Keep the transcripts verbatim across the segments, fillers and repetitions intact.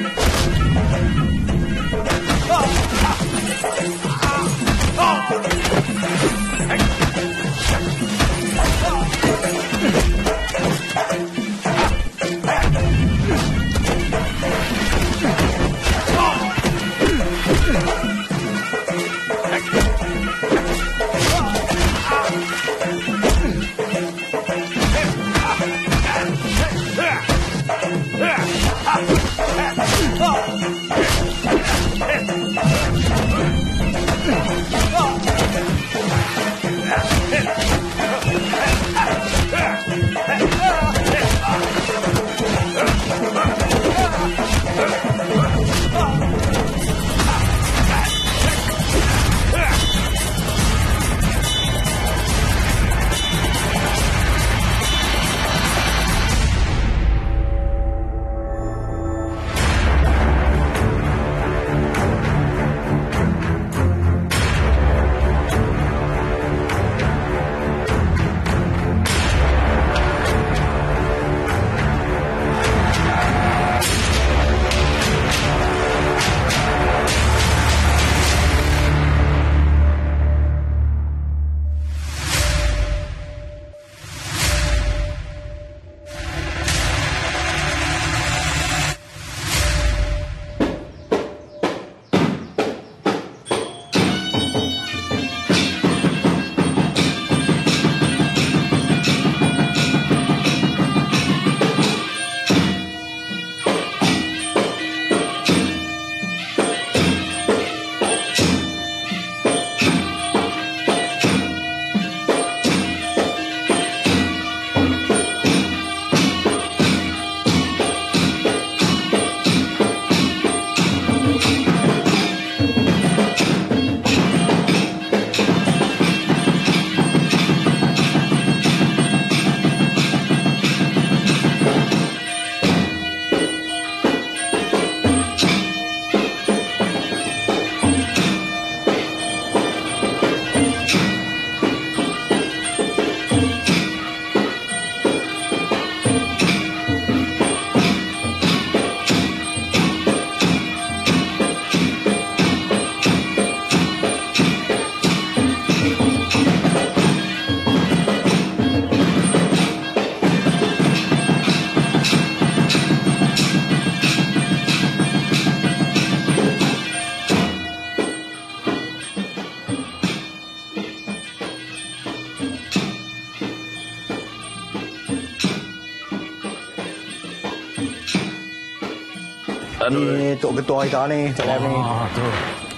Ni Tok Ketua kita ni, Cak ni. Oh, tu.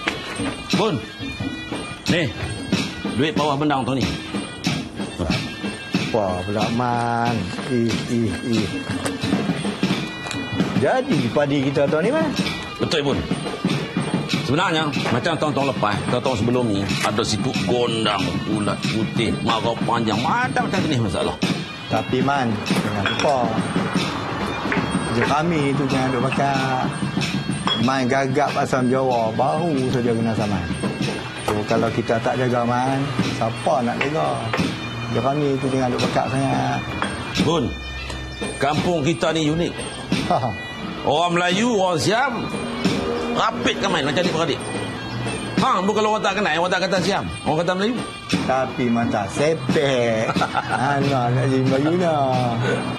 Bun. Ni. Duit bawah bendang tu ni. Wah, pula Man. Ih, ih, ih. Jadi padi kita tahun ni, Man? Betul, Bun. Sebenarnya, macam tahun-tahun lepas, tahun-tahun sebelum ni, ada sikut gondang, ulat putih, marah panjang, macam-macam jenis masalah. Tapi, Man, jangan lupa. Kerja kami tu jangan duk pakai Man gagap asam Jawa, baru saja kena saman. So, kalau kita tak jaga, Man, siapa nak jaga? Kerja kami tu jangan duk pakai sangat. Bun, kampung kita ni unik. Orang Melayu, orang Siam, rapid kan main macam adik-beradik. Ha, bukan orang tak kenal, orang tak kata Siam, orang kata Melayu. Tapi mata sepek. Anak nak jadi Melayu dah.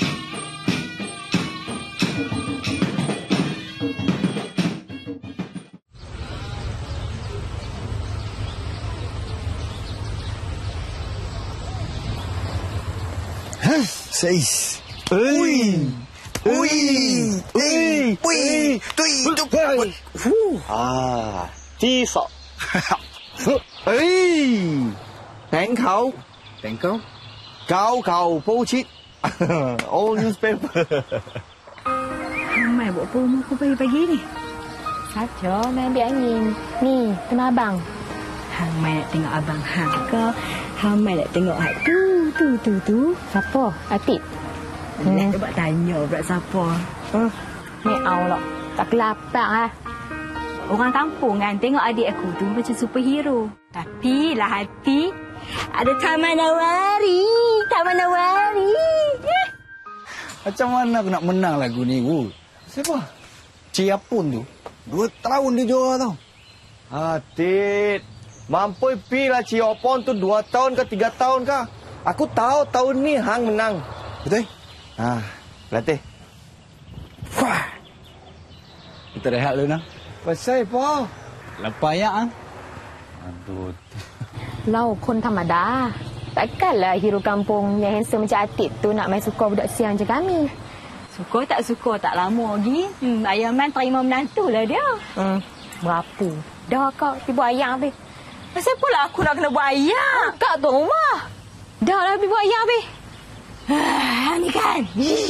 Seis. Ui. Ui. Ui. Ui. Tui. Ah. 鸡手， 哎，頂口， 頂高， 九球報切 ，all newspaper。 Mai buat apa rumah aku pagi-pagi ni? Saja, Mai ambil angin. Ni, kena abang. Hang Mai nak tengok abang Hang ke? Hang Mai nak tengok hak tu, tu, tu, tu. Siapa? Atik? Hmm. Nak cuba tanya pula siapa. Hmm. Ni Allah. Tak kelapak lah. Orang kampung kan tengok adik aku tu macam superhero. Tapi lah hati ada Taman Nawari. Taman Nawari. Macam mana aku nak menang lagu ni, Wu? Siapa? Ciapun tu, dua tahun dia jual tau. Atit, mampu pi lah Ciapun tu dua tahun ke tiga tahun kah? Aku tahu tahun ni hang menang. Betul? Ah, latih. Wah. Kita rehat dulu nak. Pasal apa? Lepas ya ah. Aduh. เราคนธรรมดา takkanlah hero kampung yang handsome macam Atik tu nak main suka budak siang macam kami. Suka tak suka tak lama lagi. Hmm, Ayah Man terima menantu lah dia. Hmm, berapa? Dah kau pergi buat ayam habis. Pasal pula aku nak kena buat ayam? Kak tu rumah. Dah lah pergi buat ayam habis. Ah, ni kan.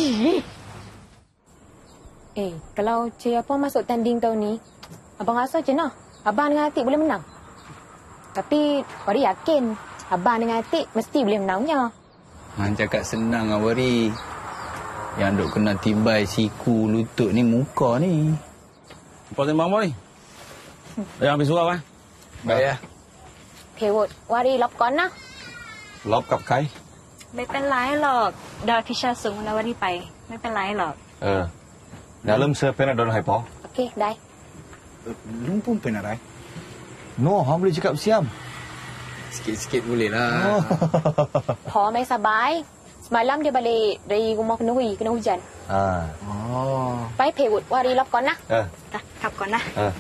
Eh, kalau Cik apa masuk tanding tahun ni, abang rasa macam mana? Abang dengan Atik boleh menang. Tapi, Wari yakin abang dengan Atik mesti boleh menangnya. Hang cakap senang ah Wari. Yang duk kena tibai siku lutut ni muka ni. Apa sembang apa ni? Yang habis surau eh? Baik ya. เพวดวารีรับก่อนนะลบกับใครไม่เป็นไรหรอกดาวพิชาสูงนะวันนี้ไปไม่เป็นไรหรอกเออ dalam sepena don hai po โอเคได้ Lu pun pernah rai. no hang boleh cakap siam Sikit-sikit boleh lah. พอไม่สบาย semalam dia balik dari rumah kena hui kena hujan ah Oh. ไปเพวดวารีรับก่อนนะ eh กลับก่อนนะ eh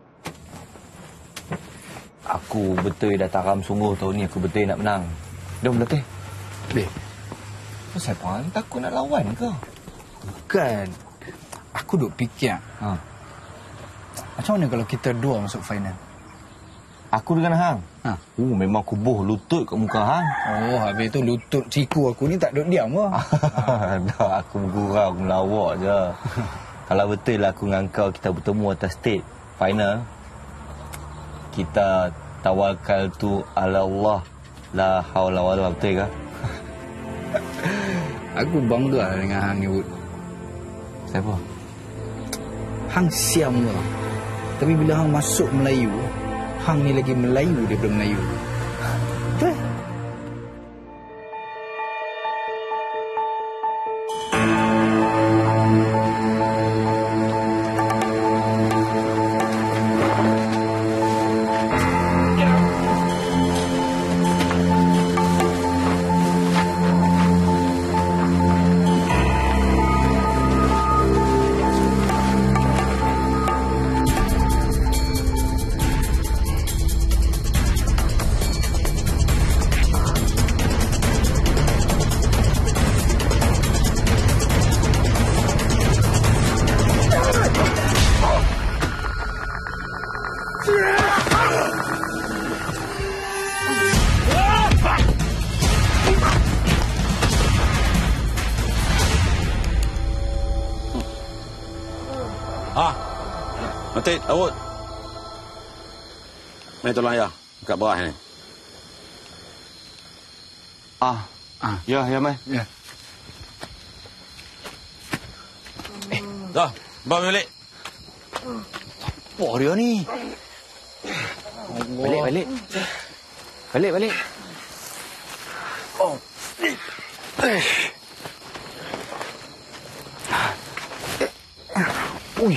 aku betul dah taram sungguh tahun ni aku betul nak menang. Jom latih. Beh, Pasal apa hang takut nak lawan ke? bukan. Aku duk fikir. Ha. Macam mana kalau kita dua masuk final? Aku dengan hang. Ha. Oh, memang aku boh lutut kat muka hang. Oh, habis tu lutut siku aku ni tak duk diam ke? Dah, aku bergurau, aku melawak je. Kalau betul lah aku dengan kau kita bertemu atas stage final, kita tawakal tu ala Allah. La haula wala quwwata illa billah. Aku bangga lah dengan hang ni, Wud. Siapa? Hang siam ke? Tapi bila hang masuk Melayu, hang ni lagi Melayu daripada Melayu. Betul. Ha. Nanti, awak. Mari tolong ayah. Kat bawah ni. Ah, Ah, ya, ya mai. ya. Dah, bawa balik. Apa dia ni? Balik, balik. Balik, balik. Oh. Eh. Ui.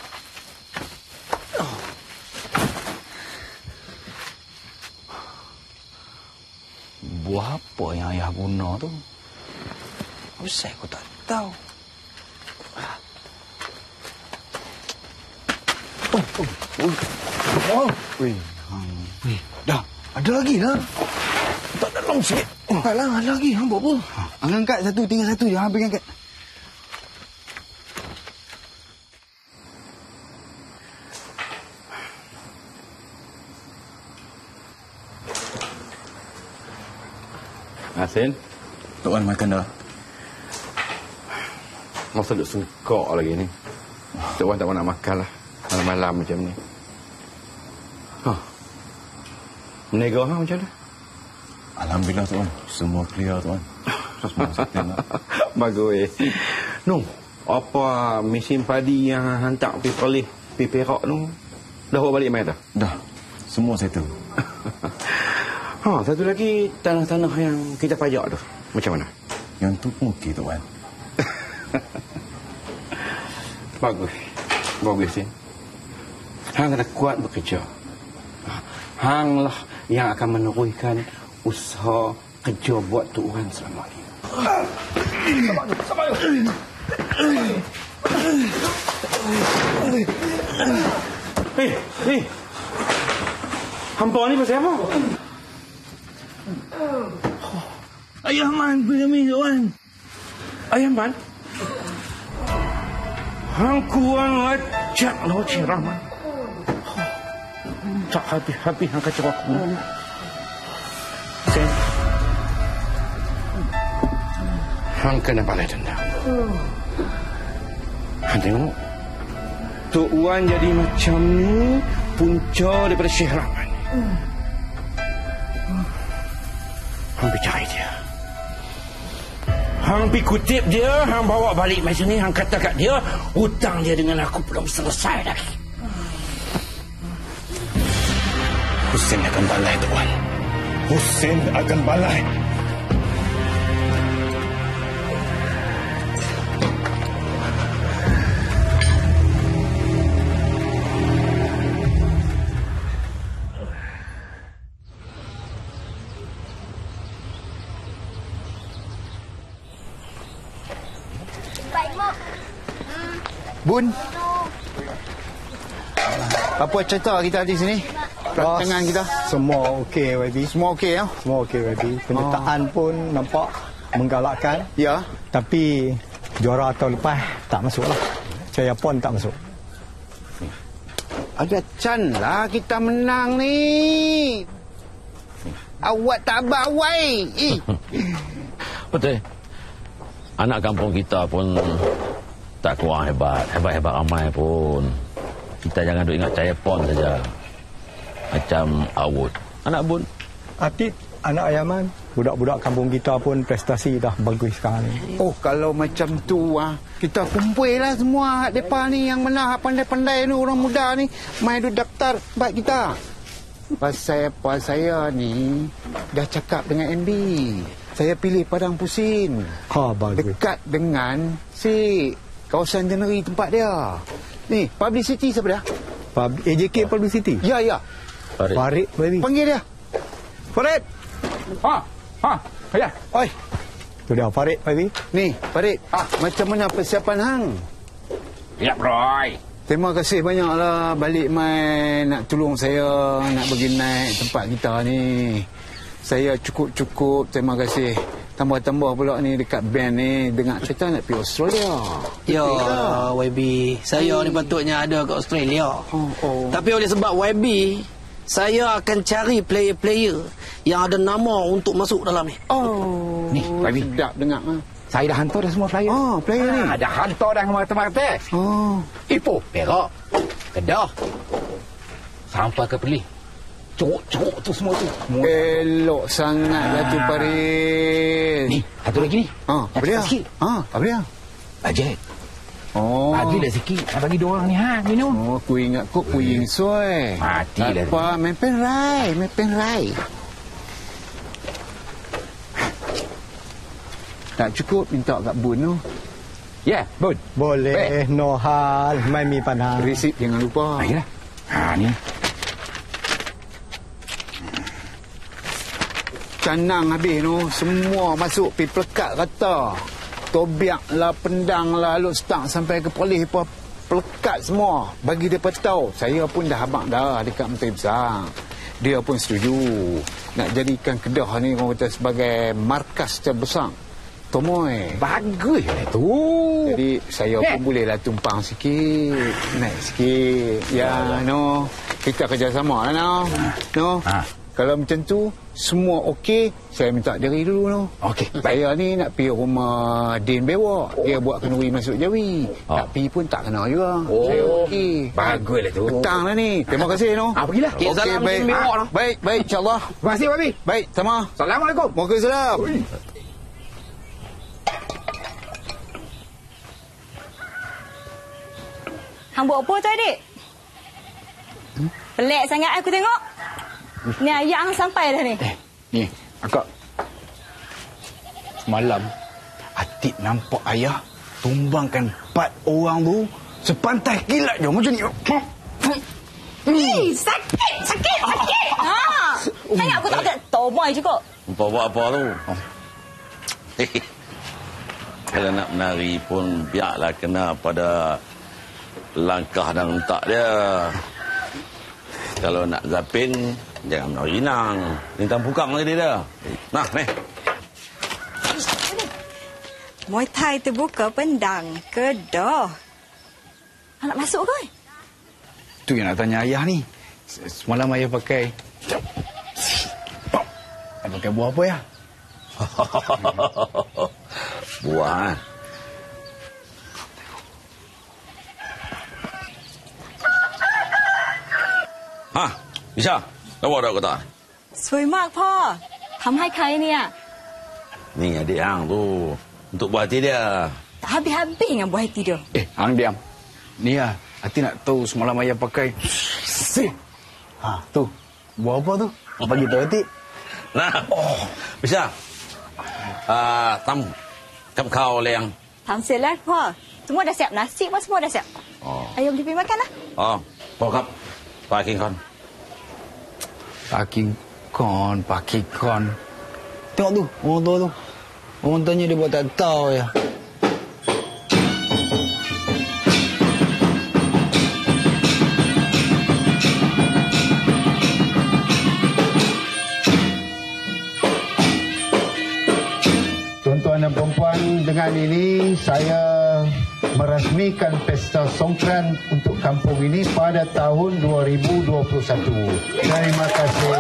Buah apa yang ayah guna tu? Usai aku tak tahu. Oh, oh, oh. Oh. Wih, hang. Weh, dah. Ada lagi lah. Tak ada long sikit. Tak lah, ada lagi. Hang buat apa? Hang angkat satu, tinggal satu je. Hang pergi angkat. Asin, Tok Wan makan dah. masa duk sengkak lagi ni. Tok Wan tak mau nak makan lah. Malam-malam macam ni. Ha. Menega hang macam mana? Alhamdulillah tuan, semua clear tuan. Semua settle lah. Bagus eh. Noh, apa mesin padi yang hantar pergi Perlis, pergi Perak tu, dah bawa balik mai dah? Dah, semua settle. Ha, satu lagi tanah-tanah yang kita pajak tu. Macam mana? Yang tu pun okey tuan. Bagus. Bagus ya. Hang kena kuat bekerja. Hang lah yang akan meneruikan usaha kerja buat tu orang selama ni. Sabar tu, sabar tu. Hei, hei. Hampa ni pasal apa? Ayah Man punya mi tuan. Ayah Man? Hang kurang ajak lah Cik Rahman. Tak habis-habis hang kacau aku. Sen. Hang kena balai dendam. Hang tengok. Tok Wan jadi macam ni punca daripada Syekh Rahman. Hang percaya dia. Hang pergi kutip dia, hang bawa balik macam ni, hang kata kat dia, hutang dia dengan aku belum selesai lagi. Husin akan balai, Tuan. Husin akan balai. Bun. Apa cerita kita di sini? Perancangan kita. Semua okey, Y B. Semua okey ya? Semua okey, Y B. Penyertaan oh. pun nampak menggalakkan. Ya. Tapi juara tahun lepas tak masuk lah. Jaya Pon tak masuk. Ada can lah kita menang ni. Awak tak bawai. Eh. Betul. Anak kampung kita pun tak kurang hebat. Hebat-hebat ramai pun. Kita jangan duk ingat Jaya Pon saja. Macam Awud. Anak Bun. Atit, anak Ayaman. Budak-budak kampung kita pun prestasi dah bagus sekarang ni. Oh, kalau macam tu ah, kita kumpul lah semua depan ni yang mana pandai-pandai ni, orang muda ni. Mai duk daftar baik kita. Pasal apa saya ni dah cakap dengan M B. Saya pilih Padang Pusin. Ha, bagus. Dekat dengan si kawasan Jeneri tempat dia. Ni, publicity siapa dia? Pub- A J K Publicity? Ya, ya. Farid. Farid, baby. Panggil dia. Farid. Ha, ha, ya. Oi. Tu dia, Farid, baby. Ni, Farid. Ah, macam mana persiapan hang? Ya, Roy. Terima kasih banyaklah balik mai nak tolong saya nak bagi naik tempat kita ni. Saya cukup-cukup, terima kasih. Tambah-tambah pula ni dekat band ni dengar cerita nak pergi Australia. Ya, Y B. Saya ni patutnya ada kat Australia. Oh, oh. Tapi oleh sebab Y B, saya akan cari player-player yang ada nama untuk masuk dalam ni. Oh. Ni, Y B. Sedap dengar. Ha? Saya dah hantar dah semua player. Oh, player ni. Ha, dah hantar dah mata-mata. Oh. Ipoh, Perak, Kedah, sampai ke Perlis. Cuk-cuk tu semua tu. Semua. Elok sangatlah tu Paris. Ni, satu lagi ni. Ha, apa dia? Ha, apa dia? Bajet. Oh. Bagilah sikit. Nak bagi dua orang ni, ha, minum. Oh, ku ingat kau puying soy. Matilah. Apa, mepen rai, mepen rai. Tak cukup minta kat Bun tu. Ya, yeah, Bun. Boleh, Eh. no hal. Mai mi panah. Resip jangan lupa. Ayolah. Ha, ni. Canang habis tu. Semua masuk pergi pelekat kata. Tobiak lah, pendang lah, Luk Stang sampai ke Perlis apa. Pelekat semua. Bagi dia tahu. Saya pun dah habang dah dekat Menteri Besar. Dia pun setuju. Nak jadikan Kedah ni orang kata sebagai markas terbesar. Tomoy. Bagus lah tu. Jadi saya Eh. pun bolehlah tumpang sikit. Naik sikit. Ya, no. Kita kerjasama lah, no. No. Ha. Kalau macam tu, semua okey, saya minta diri dulu, no. Okey, Saya ni nak pergi rumah Din Bewak. Dia buat kenduri masuk Jawi. Oh. Tak pergi pun tak kena juga. Oh. Saya okey. Bagus lah tu. Petang lah ni. Terima kasih, no. Ah, pergilah. Okey, salam baik. Din Bewak, no. Baik, baik, insyaAllah. Terima kasih, Babi. Baik, sama. Assalamualaikum. Waalaikumsalam. Hang buat apa tu, adik? Pelik sangat aku tengok. Ni ayah hang sampai dah ni. Eh, ni, akak. Semalam, Atik nampak ayah tumbangkan empat orang tu Sepantai kilat je macam ni. Eh, sakit, sakit, sakit. Ha. Saya aku tak ada tomai juga. Buat apa tu? Kalau nak menari pun biarlah kena pada langkah dan rentak dia. Kalau nak zapin, jangan menari inang. Lintang pukang tadi dah. Nah, ni. Muay Thai terbuka pendang. Kedah. Nak masuk ke? Tu yang nak tanya ayah ni. Semalam ayah pakai... Ayah pakai buah apa ya? Buah. Ha, bisa. Tahu dah kata. สวยมากพ่อทำให้ใครเนี่ย Ni adik hang tu. Untuk buah hati dia. tak habis-habis dengan buah hati dia. Eh, hang diam. Ni lah, Hati nak tahu semalam ayah pakai... Si. Ha, tu. Buah apa tu? Bagi tahu Hati. Nah, oh. Bisa. Ah, tam. Kam kau leng. ทำเสร็จแล้วพ่อ semua dah siap nasi pun semua dah siap. Oh. Ayo pergi pergi makan lah. Oh, bokap. Pakai kon. Paking kon, paking kon. Tengok tu, orang tua tu. Orang tanya dia buat tak tahu ya. Tuan-tuan dan perempuan, dengan ini saya merasmikan Pesta Songkran untuk kampung ini pada tahun dua ribu dua puluh satu. Terima kasih.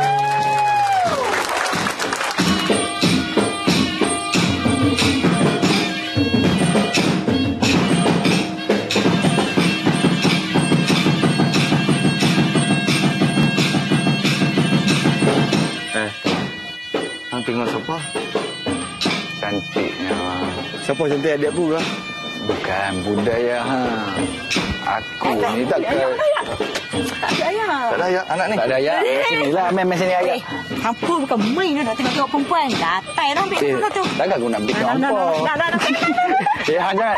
Eh, hang tengok siapa? Cantiknya. Siapa cantik adik aku lah? Bukan budaya ha. Aku ni tak ke... Tak ada ayah. Tak ada ayah, anak ni. Tak ada ayah. Sinilah, main main sini ayah. Eh, hampa bukan main dah nak tengok-tengok perempuan. Gatai dah ambil Eh, tu tu. takkan aku nak bikin apa? Dah, dah, dah. Eh, hang jangan.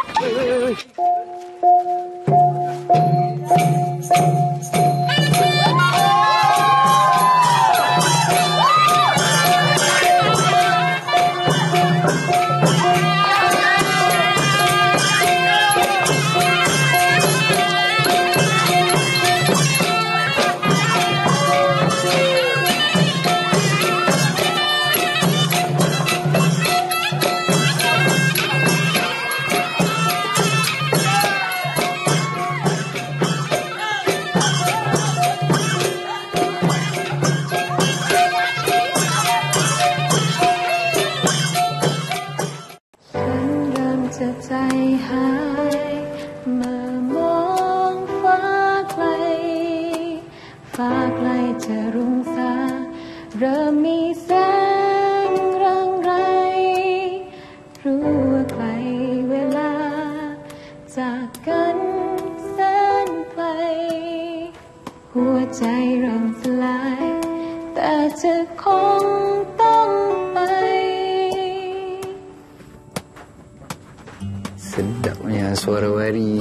Sedapnya suara wari.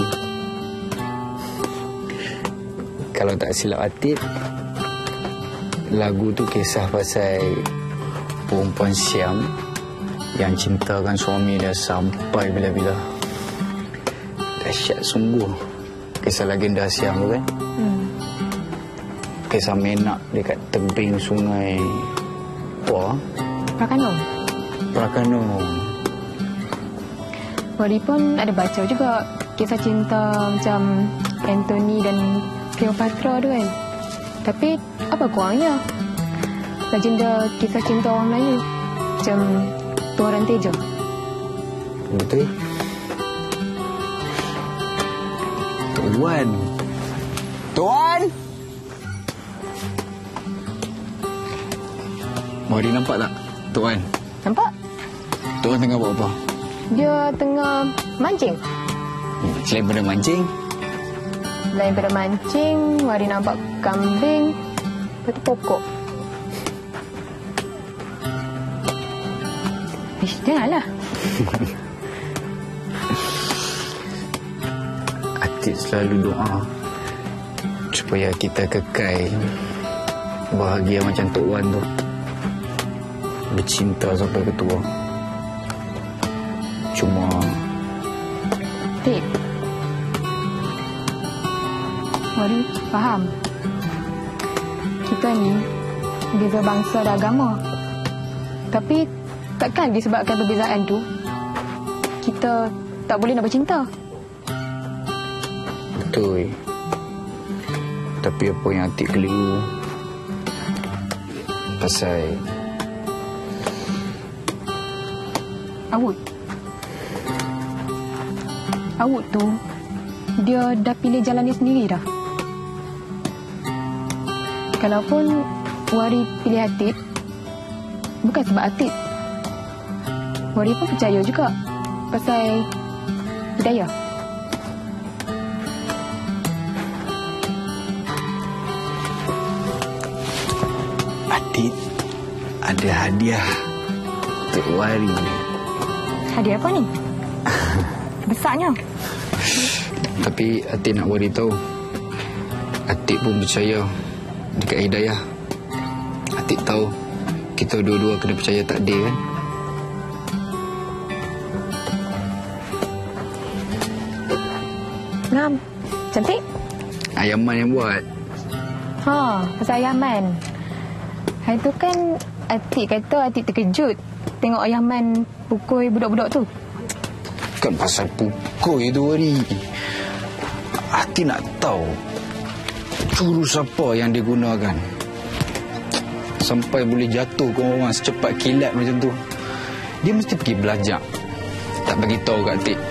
Kalau tak silap Atit, lagu tu kisah pasal perempuan Siam yang cintakan suami dia sampai bila-bila. Dahsyat sungguh kisah legenda Siam tu kan. Hmm. Kisah menak dekat tebing sungai apa? Prakano. Prakano. Wari pun ada baca juga kisah cinta macam Anthony dan Cleopatra tu kan. Tapi apa kurangnya? Legenda kisah cinta orang Melayu macam Tuan Ranteja. Betul. Tuan. Tuan. Wari nampak tak? Tuan. Nampak? Tuan tengah buat apa? Dia tengah mancing. Hmm, selain pada mancing? Selain pada mancing, Wari nampak kambing. Lepas tu pokok. Ish, janganlah. Atik selalu doa supaya kita kekal bahagia macam Tok Wan tu. Bercinta sampai ke tua. Cuma Tik, Wari faham kita ni beza bangsa dan agama. Tapi takkan disebabkan perbezaan tu kita tak boleh nak bercinta? betul. Tapi apa yang Atik keliru pasal Awud. Awud tu dia dah pilih jalan dia sendiri dah. Kalaupun Wari pilih Atik, bukan sebab Atik. Wari pun percaya juga pasal Hidayah. Atik ada hadiah untuk Wari ni. Hadiah apa ni? Besarnya. Tapi Atik nak Wari tahu, Atik pun percaya dekat Hidayah. Atik tahu kita dua-dua kena percaya takdir kan. Ngam, cantik. Ayaman yang buat. Ha, pasal Ayaman. Hari tu kan Atik kata Atik terkejut tengok Ayaman pukul budak-budak tu. Kan pasal pukul itu Wari. Atik nak tahu jurus apa yang dia gunakan sampai boleh jatuh ke orang secepat kilat macam tu. Dia mesti pergi belajar. Tak bagi tahu kat Atik.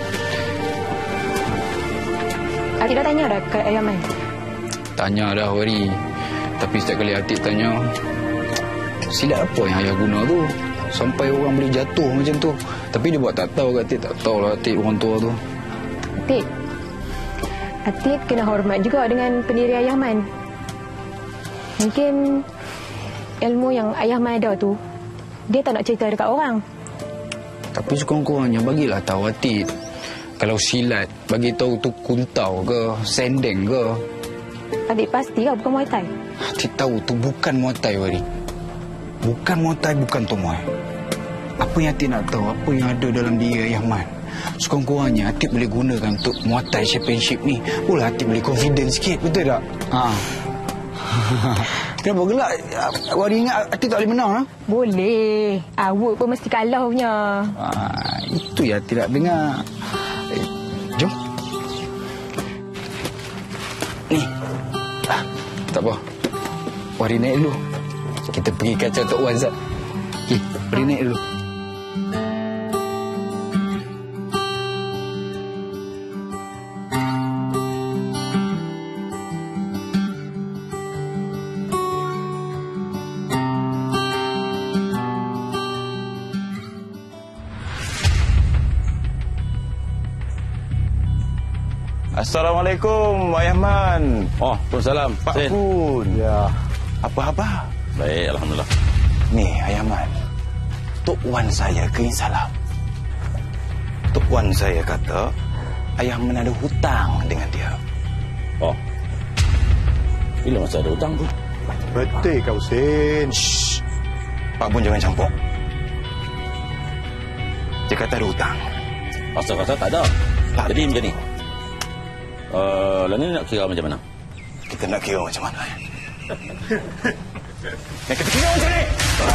Atik dah tanya dah kat Ayaman? Tanya dah Wari. Tapi setiap kali Atik tanya, silat apa yang ayah guna tu sampai orang boleh jatuh macam tu. Tapi dia buat tak tahu kat Atik. Tak tahulah Atik orang tua tu. Atik Atik kena hormat juga dengan pendiri Ayaman. Mungkin ilmu yang Ayaman ada tu dia tak nak cerita dekat orang. Tapi sekurang-kurangnya bagilah tahu Atik. Kalau silat, bagi tahu tu kuntau ke, sendeng ke. Adik pasti kau bukan Muay Thai? Atik tahu tu bukan Muay Thai Wari. Bukan Muay Thai, bukan Tomoy. Apa yang Atik nak tahu, apa yang ada dalam diri Ayaman, sekurang-kurangnya Atik boleh gunakan untuk Muay Thai Championship ni. Pula Atik boleh confident sikit, betul tak? Ha. Kenapa gelak? Wari ingat Atik tak boleh menang ha? Boleh. Awak pun mesti kalah punya. Ha, itu yang Atik nak dengar. Eh, jom. Ni. Ah, tak apa. Wari naik dulu. Kita pergi kacau Tok Wan Zat. Okey, Wari naik dulu. Assalamualaikum, Ayaman. Oh, Waalaikumsalam. Pak Pun. Ya. Apa khabar? Baik, alhamdulillah. Ni, Ayaman. Tok Wan saya kirim salam. Tok Wan saya kata Ayaman ada hutang dengan dia. Oh. Bila masa ada hutang tu? Betul kau Sin. Shh. Pak Pun jangan campur. Dia kata ada hutang. Rasa-rasa tak ada. Tak. Jadi macam ni. Uh, lalu ni nak kira macam mana? Kita nak kira macam mana? Yang kita kira macam ni.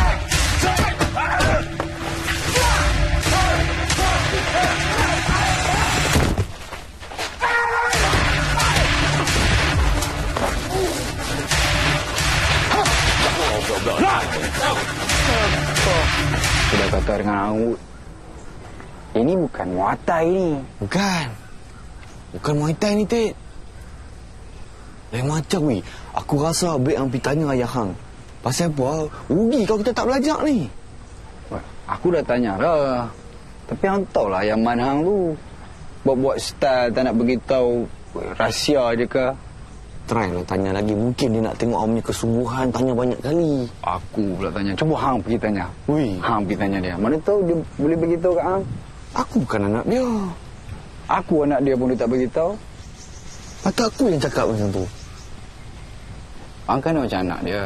Sudah kata dengan Awud, ini bukan Muay Thai ni. Bukan. Bukan Muay Thai ni, Tit. Lain macam ni. Aku rasa baik hang pergi tanya ayah hang. Pasal apa? Rugi kalau kita tak belajar ni. Aku dah tanya dah. Tapi hang tahu lah yang mana hang tu. Buat-buat style tak nak beritahu rahsia je ke. Try lah tanya lagi. Mungkin dia nak tengok hang punya kesungguhan. Tanya banyak kali. Aku pula tanya. Cuba hang pergi tanya. Ui. Hang pergi tanya dia. Mana tahu dia boleh beritahu kat hang. Aku bukan anak dia. Aku anak dia pun dia tak beritahu. Mata aku yang cakap macam tu. Abang kan macam anak dia.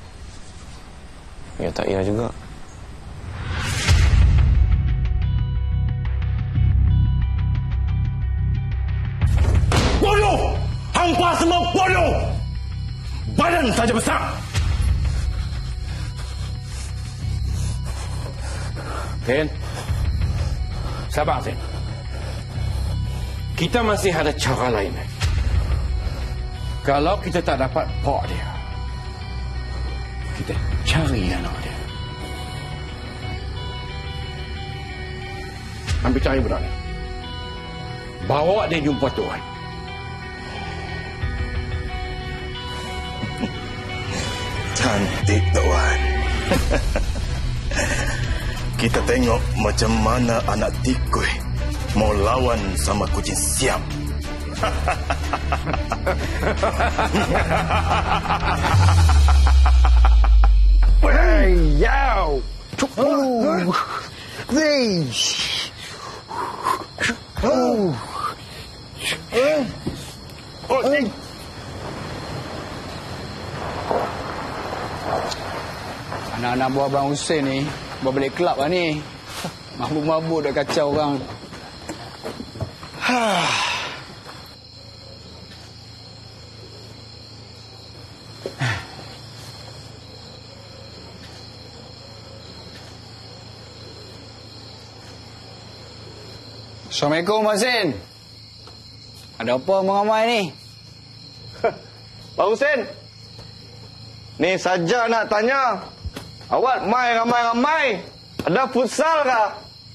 Ya tak ya juga. Bodoh! Hampa semua bodoh! Badan saja besar. Sen, sabar Sen. Kita masih ada cara lain. Kalau kita tak dapat pak dia, kita cari anak dia. Ambil cari budak ni. Bawa dia jumpa Tuhan. Cantik Tuan. Kita tengok macam mana anak tikui mau lawan sama kucing siam. Hey, yow! Oh, this. Oh, eh, oh, eh. Anak-anak buah Abang Hussein ni buat balik kelab lah ni. Mabuk-mabuk dah kacau orang. Assalamualaikum, Abang Hussein. Ada apa mengamai ni? Bang Hussein. Ni saja nak tanya. Awak mai ramai-ramai. Ada futsal kah?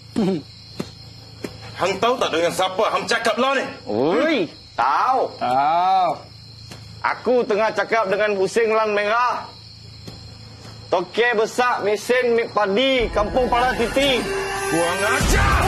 Hang tahu tak dengan siapa hang cakap lah ni? Ui, tahu. Tahu. Aku tengah cakap dengan Hussein Lang Merah. Toke besar mesin mik padi Kampung Pala Titi. Kurang ajar.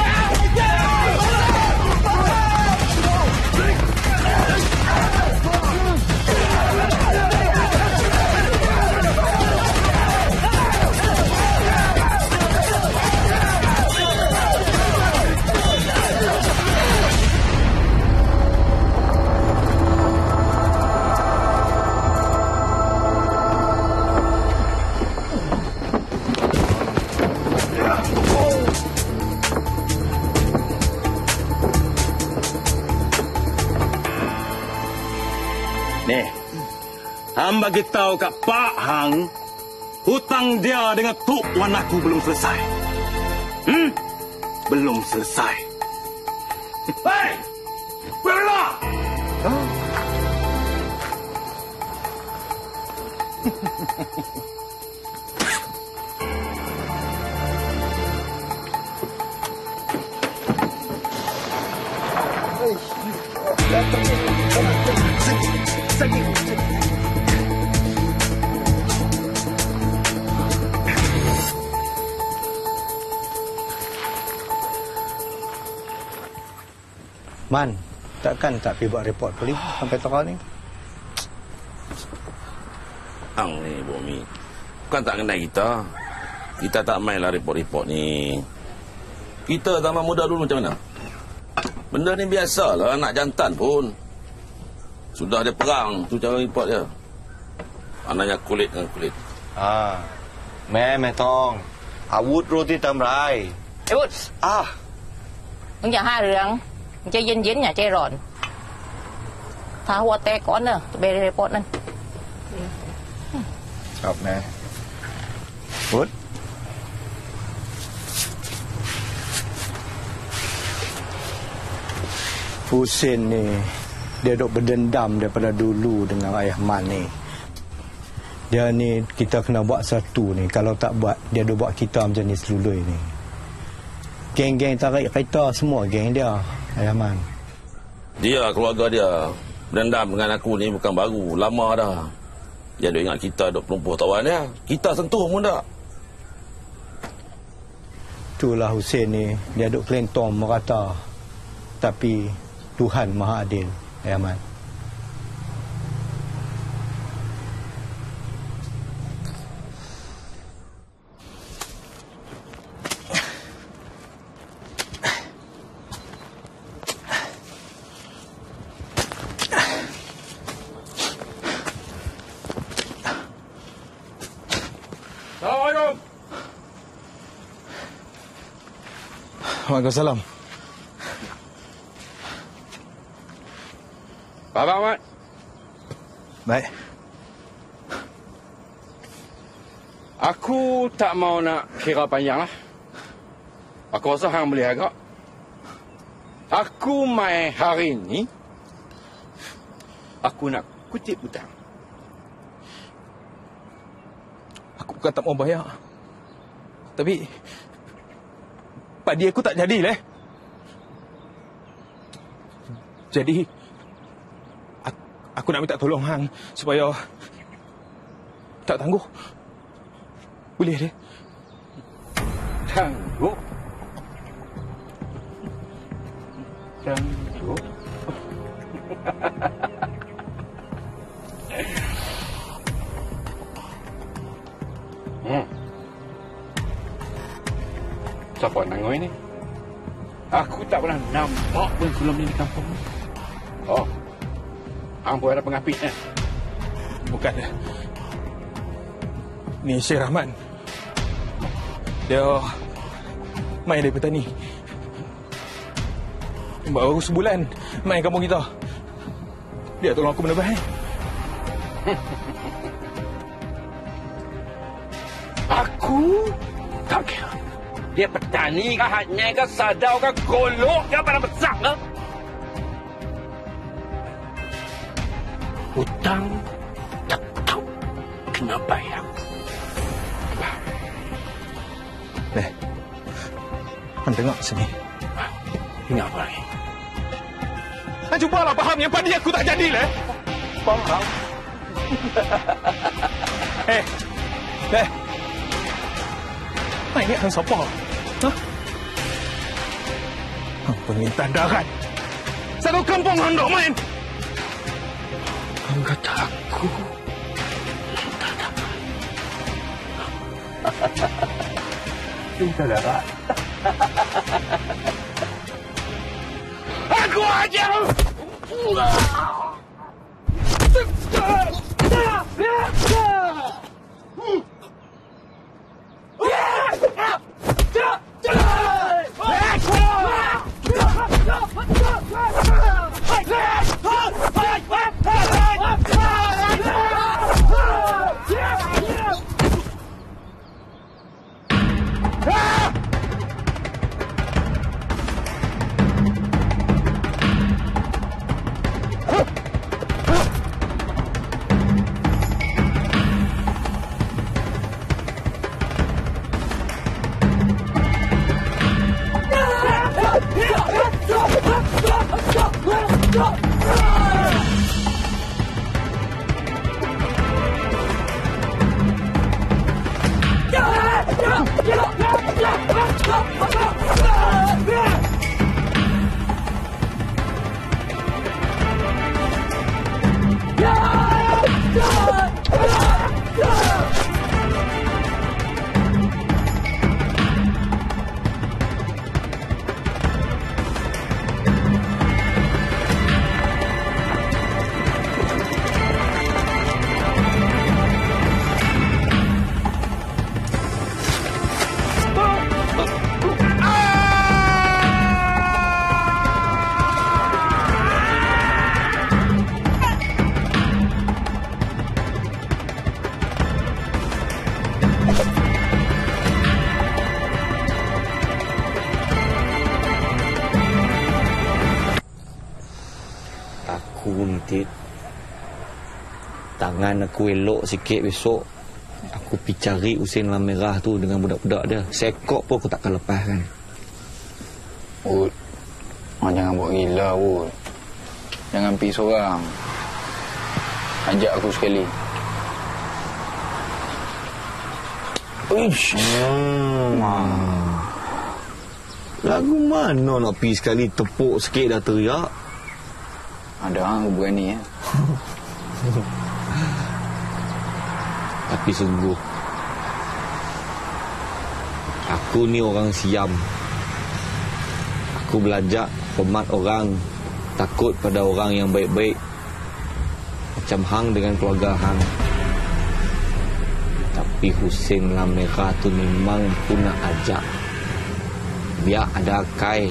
Nih, hang bagi tahu kat Pak Hang, hutang dia dengan Tok Wan aku belum selesai. Hmm? Belum selesai. Hei! Berla! Huh? Man, takkan tak pergi buat report polis sampai sekarang ni? Hang ni, Bomi. Bukan tak kenal kita. Kita tak mainlah report-report ni. Kita zaman muda dulu macam mana? Benda ni biasalah, anak jantan pun. Sudah ada perang, tu cara report dia. Anaknya kulit dengan kulit. Ah, แม่ไม่ต้องอาวุธรู้ที่ทำร้ายไอ้วุฒิอ่ะมึงอย่าห้าเรื่องมึงใจเย็นๆอย่าใจร้อนถ้าหัวแตกก่อนเนอะไปรีพอร์ตนั่นครับแม่วุฒHussein ni dia duk berdendam daripada dulu dengan ayah Man ni. Dia ni kita kena buat satu ni. Kalau tak buat, dia duk buat kita macam ni selului ni. Geng-geng tarik kereta semua geng dia, ayah Man. Dia, keluarga dia berdendam dengan aku ni bukan baru, lama dah. Dia duk ingat kita duk pelumpuh tawan dia. Kita sentuh pun tak. Itulah Hussein ni, dia duk kelentong merata. Tapi Tuhan Maha Adil, ayah Man. Waalaikumsalam. Abang Ahmad. Baik. Aku tak mau nak kira panjang lah. Aku rasa hang boleh agak. Aku mai hari ni, aku nak kutip hutang. Aku bukan tak mau bayar. Tapi padi aku tak jadi leh. Jadi aku, aku nak minta tolong hang supaya tak tangguh. Boleh deh? Tangguh? Tangguh? hmm. Siapa nangoi ni? Aku tak pernah nampak pun sebelum ni di kampung. Oh, hang pun ada pengapit eh? Bukan. Ni Syekh Rahman. Dia main dari petani. Baru sebulan main kampung kita. Dia tolong aku menebah. Aku tak kira. Dia petani kah, hanya kah, sadau kah, golok kah, pada besar kah? Hutang tetap kena bayar. Eh, Han tengok sini. Ingat apa lagi? Han cubalah faham yang padi aku tak jadi leh. Faham? Eh, eh. Main ni Han siapa? Hah? Han pengintan darat. Satu kampung Han dok main. Han kata aku pengintan darat. Cinta darat. Aku aja. Tangan aku elok sikit besok. Aku pergi cari usin lam merah tu dengan budak-budak dia. Sekok pun aku takkan lepaskan. Ud, orang jangan buat gila, Ud. Jangan pergi seorang. Ajak aku sekali. Uish. Hmm. Lagu mana nak pergi sekali tepuk sikit dah teriak? Ada orang berani ya. Tapi sungguh, aku ni orang Siam. Aku belajar hormat orang, takut pada orang yang baik-baik. Macam hang dengan keluarga hang. Tapi Husin lam merah tu memang pun nak ajak. Biar ada Kai.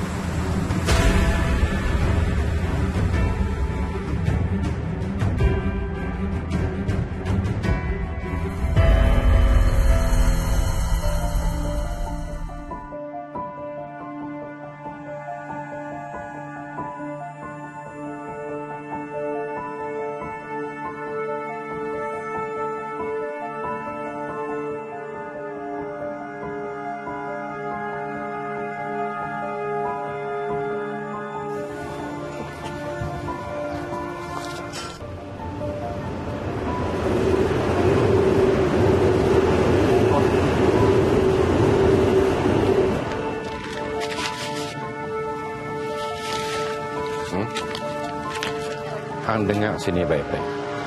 Hang dengar sini baik-baik.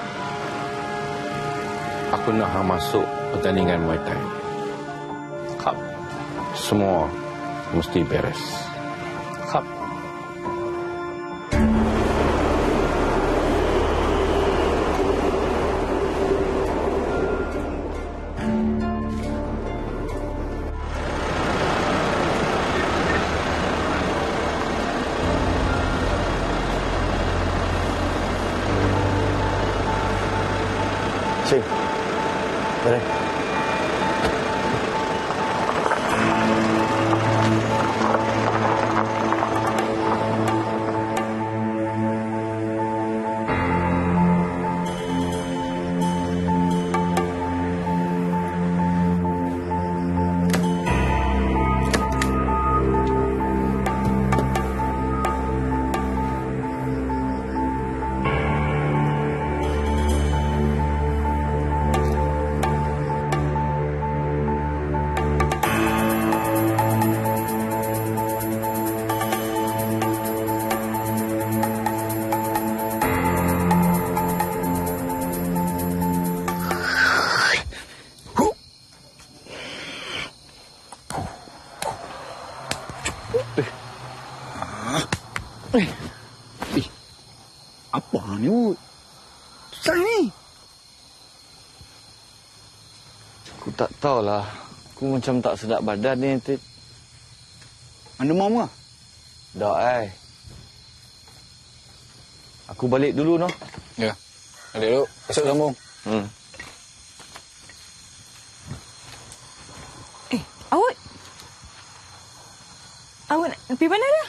Aku nak hang masuk pertandingan Muay Thai. Kap. Semua mesti beres. Kap. Cik, boleh. Eh, eh, apa ni, Ud? Susah ni. Aku tak tahulah. Aku macam tak sedap badan ni, Tit. Anda mau ke? Dah, eh. Aku balik dulu, no? Ya, balik dulu. Esok sambung. Hmm. Eh, awak... Awak nak pergi mana dah?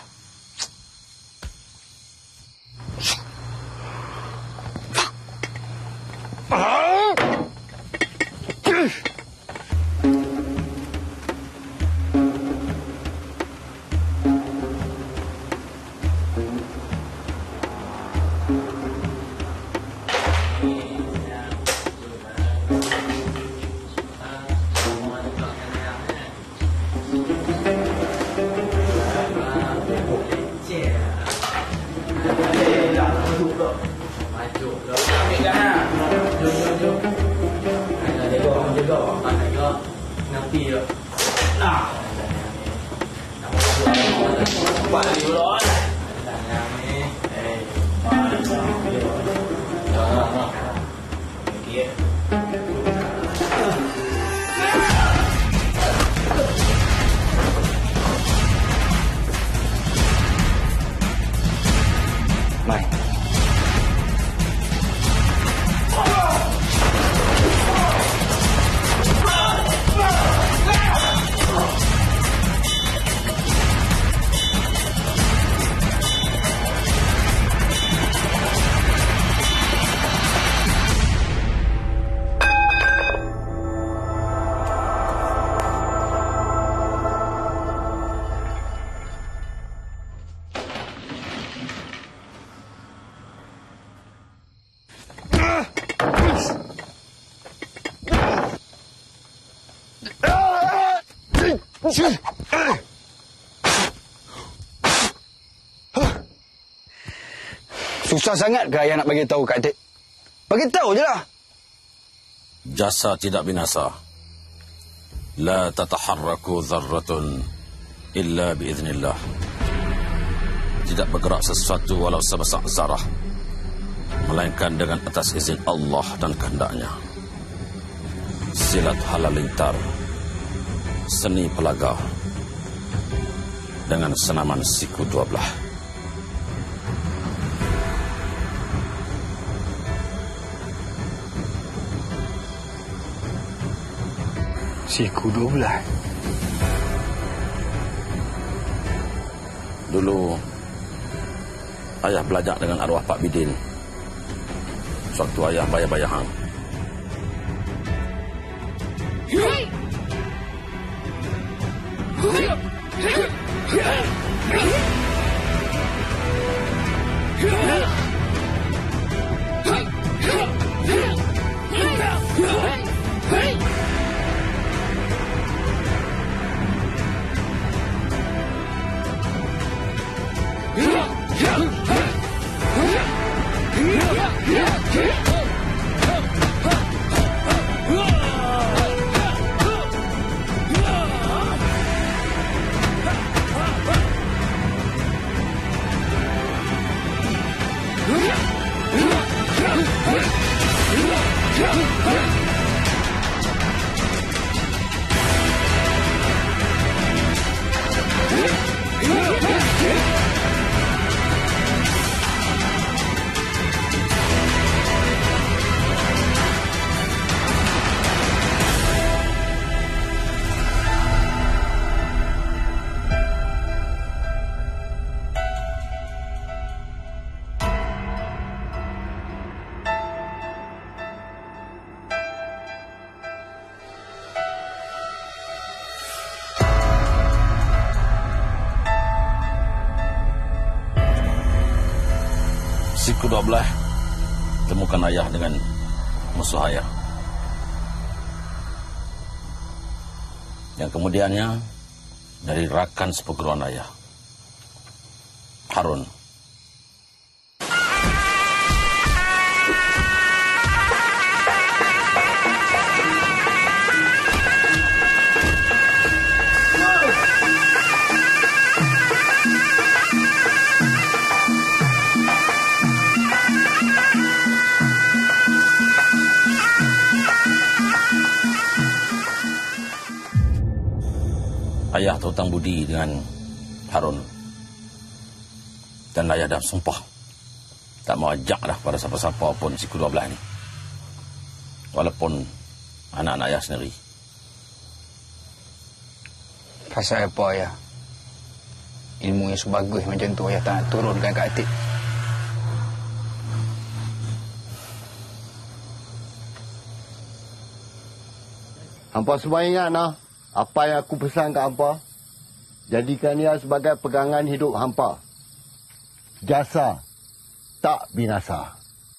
Mai. Susah sangat ke ayah nak bagi tahu Kak Atik? Bagi tahu je lah. Jasa tidak binasa. La tataharraku dharratun illa biiznillah. Tidak bergerak sesuatu walau sebesar zarah, melainkan dengan atas izin Allah dan kehendaknya. Silat halalintar, seni pelaga, dengan senaman siku dua belah. Siku dua belah? Dulu, ayah belajar dengan arwah Pak Bidin. Sewaktu ayah bayar-bayar hang. Siku dua belah temukan ayah dengan musuh ayah. Yang kemudiannya dari rakan seperguruan ayah, Harun. Ayah terhutang budi dengan Harun. Dan ayah dah sumpah tak mau ajak dah pada siapa-siapa pun siku dua belah ni. Walaupun anak-anak ayah sendiri. Pasal apa ayah? Ilmu yang sebagus macam tu ayah tak nak turunkan kat Atik. Hampa semua ingat nah, apa yang aku pesan kat hampa, jadikan ia sebagai pegangan hidup hampa. Jasa tak binasa.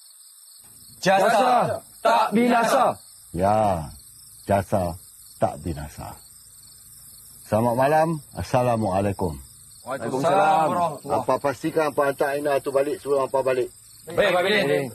Jasa tak binasa. Ya, jasa tak binasa. Selamat malam. Assalamualaikum. Waalaikumsalam. Hampa pastikan hampa hantar Aina tu balik sebelum hampa balik. Baik, Pak Bidin.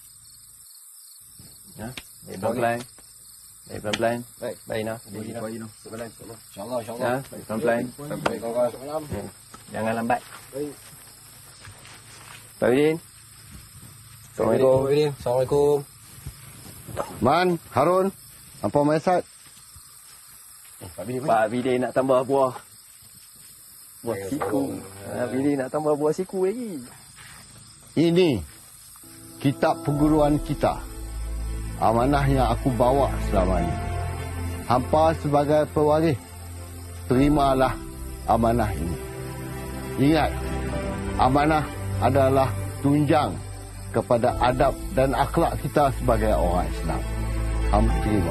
Ya, baik pelan-pelan. Baik pelan-pelan. Baik, baik Ina. Baik Ina. Sebelah, insya-Allah, insya-Allah. Ya, baik pelan-pelan. Baik, kawan. Jangan lambat. Baik. Pak Bidin. Assalamualaikum. Pak Bidin. Assalamualaikum. Man, Harun, hampa maesat. Eh, Pak Bidin. Pak Bidin nak tambah buah. Buah siku. Pak Bidin nak tambah buah siku lagi. Ini kitab perguruan kita. Amanah yang aku bawa selama ini. Hampa sebagai pewaris, terimalah amanah ini. Ingat, amanah adalah tunjang kepada adab dan akhlak kita sebagai orang Islam. Hampa terima.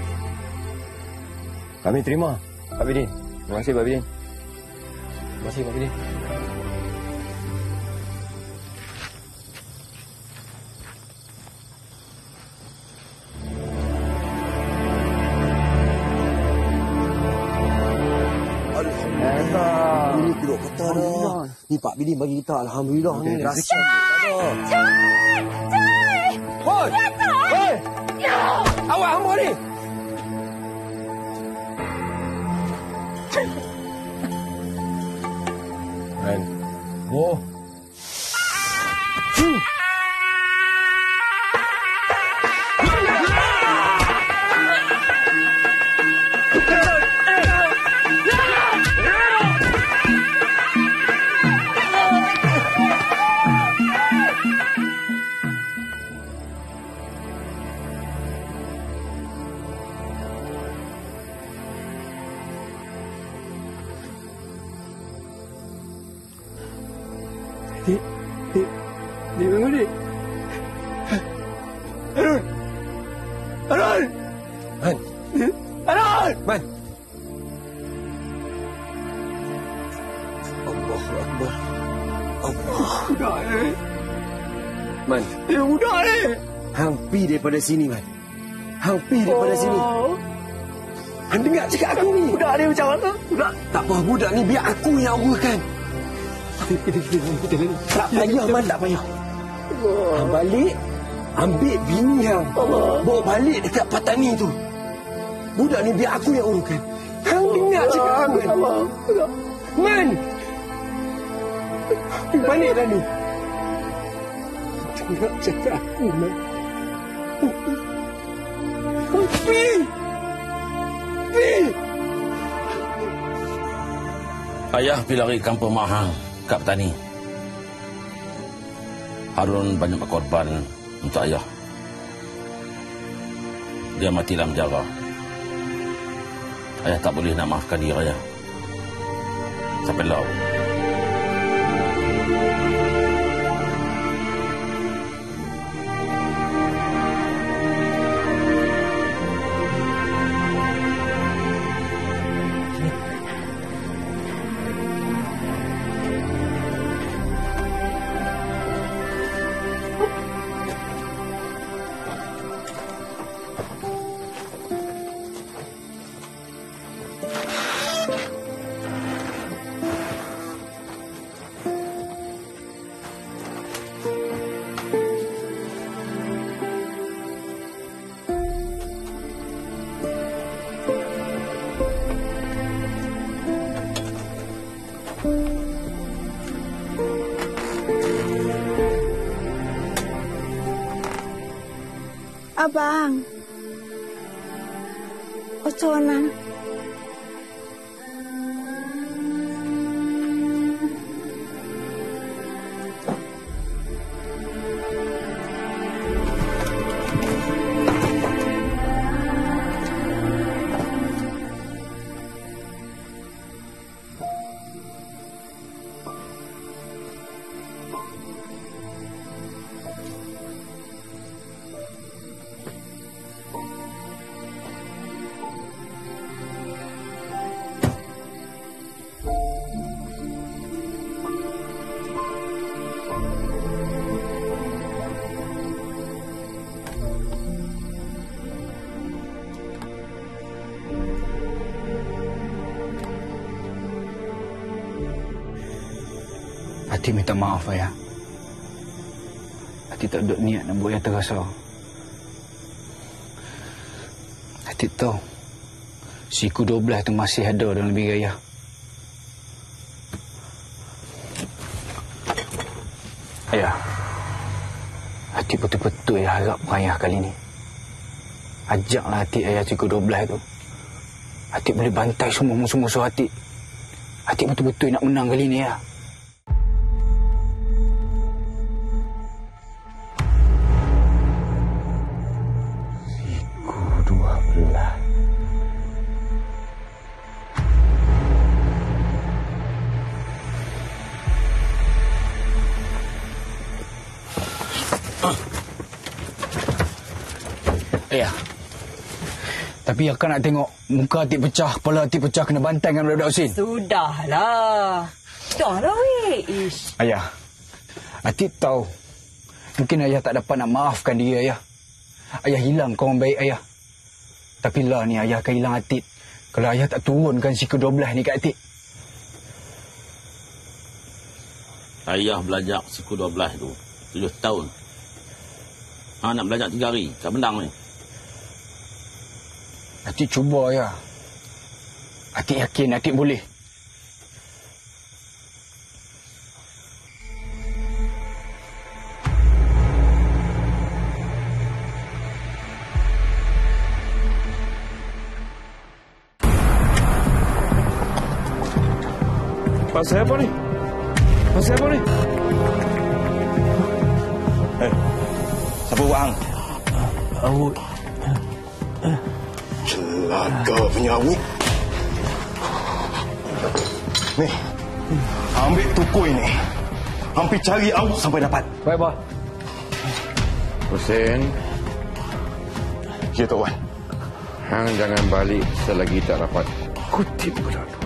Kami terima, Pak Bidin. Terima kasih, Pak Bidin. Terima kasih, Pak Bidin. Ini kira kata dah. Ni Pak Bidin bagi kita. Alhamdulillah ni. Rahsia. Cai! Cai! Hoi! Hoi! Awak hamba ni! Ren. Oh. Dik, dik, dik bangun dik. Harun! Harun! Man! Harun! Man! Allah Akbar. Allah. Budak eh. Man. Ya budak eh. Hang pi daripada sini, Man. Hang pi daripada sini. Hang dengar cakap aku ni. Budak ni macam mana? Budak. Tak apa, budak ni biar aku yang uruskan. Kita, kita, kita, kita. Tak payah, Man. Tak payah. Hang balik. Ambil bini hang. Bawa balik dekat Patani tu. Budak ni biar aku yang uruskan. Hang dengar cakap aku, Man. Man! Balik dah ni. Dengar cakap aku, Man. Pi! Pi! Ayah pergi lari kampung Mak Hang kat petani. Harun banyak berkorban untuk ayah. Dia mati dalam penjara. Ayah tak boleh nak maafkan dia, ayah. Sampai lau. Abang. Macam mana? Hati minta maaf, ayah. Hati tak ada niat nak buat yang terasa. Hati tahu siku dua belas tu masih ada dalam diri ayah. Ayah, hati betul-betul ayah harap ayah kali ni. Ajaklah hati ayah siku dua belas tu. Hati boleh bantai semua musuh-musuh hati. Hati betul-betul nak menang kali ni, ayah. Ayah. Tapi akak nak tengok muka Atik pecah, kepala Atik pecah kena bantai dengan budak-budak Husin. Sudahlah. Sudahlah, weh. Ish. Ayah. Atik tahu. Mungkin ayah tak dapat nak maafkan dia, ayah. Ayah hilang kawan baik ayah. Tapi lah ni ayah akan hilang Atik kalau ayah tak turunkan si ke dua belas ni kat Atik. Ayah belajar siku dua belas tu tujuh tahun. Ha, nak belajar tiga hari kat Bendang ni. Atik cuba, ayah. Atik yakin Atik boleh. Pasal apa ni? Pasal apa ni? Eh, siapa buat hang? Awak. Celaka penyawi. Ni, ambil tukui ni. Hampir cari awak sampai dapat. Baik, Bah. Hussein. Ya, Tuan. Hang jangan balik selagi tak dapat kutip budak tu.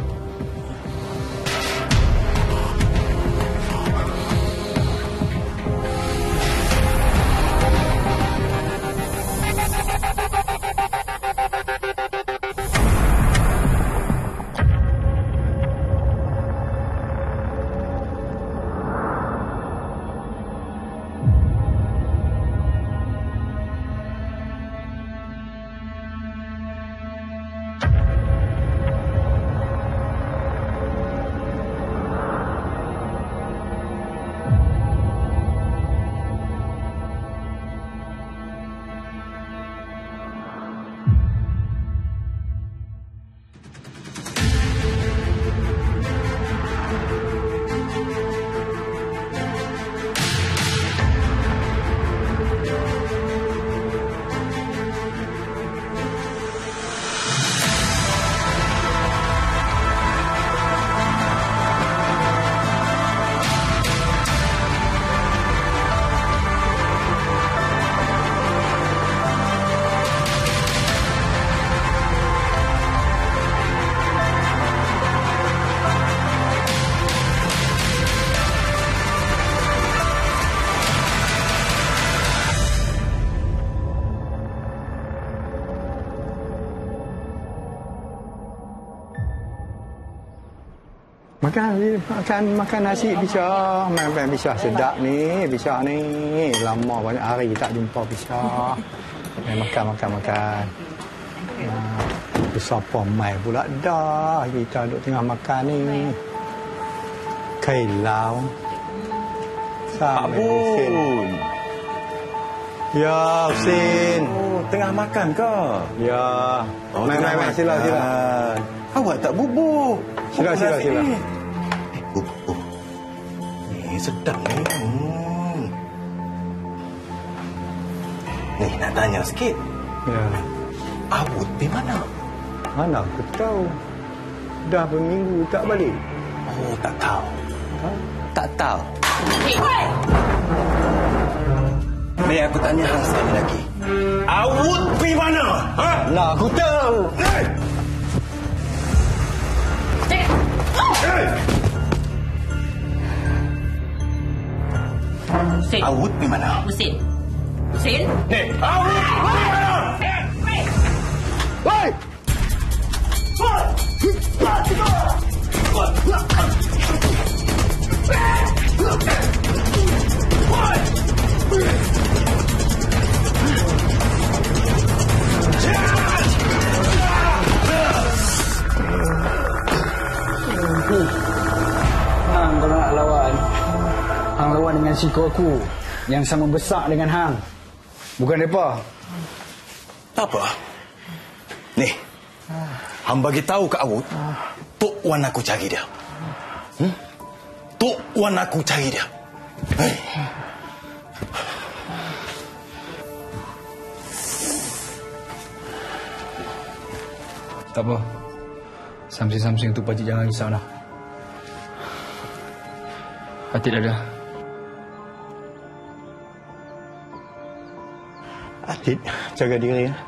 Makan, makan, makan nasi pisah. Makan pisah sedap ni, pisah ni. Lama banyak hari tak jumpa pisah. Eh, makan, makan, makan. Ha, siapa mai pula dah. Kita duduk tengah makan ni. Kailau. Abun. Ya, Husin. Oh, tengah makan ke? Ya. Oh, mai, mai, mai, sila, sila. Awak tak bubuk. Sila, sila, sila. Uh, uh. Ni sedap ni. Hmm. Ni nak tanya sikit. Ya. Awut di mana? Mana aku tahu. Dah berminggu tak balik. Oh, tak tahu. Ha? Tak tahu. Ni aku tanya hang sekali lagi. Awut pergi mana? Ha? Lah, aku tahu. Hey! Hey! Husin. Awut pergi mana? Husin. Husin? Ni, awut pergi mana? Hei! Hang kalau nak lawan, hang lawan dengan siku aku yang sama besar dengan hang. Bukan depa. Tak apa. Ni. Hang bagi tahu ke Awut, Tok Wan aku cari dia. Hmm? Tok Wan aku cari dia. Hey. Tak apa. Samsing-samsing tu pakcik jangan risau dah. Hati dah ada. Atit, jaga diri ya.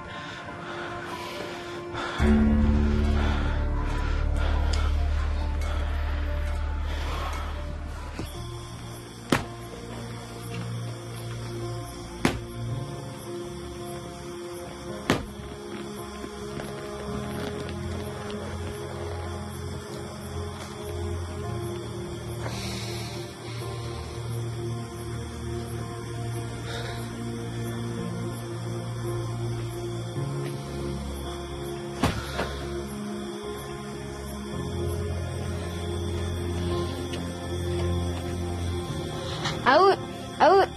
Awut, Awut.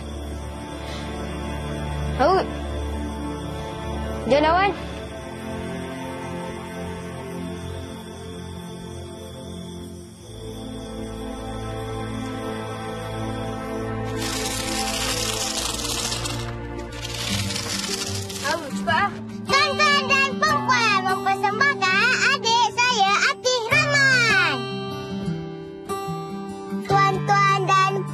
Awut. Jangan lawan. Awut, cepat ah. Tuan-tuan dan puan mempersembahkan adik saya Atih Rahman. Tuan-tuan dan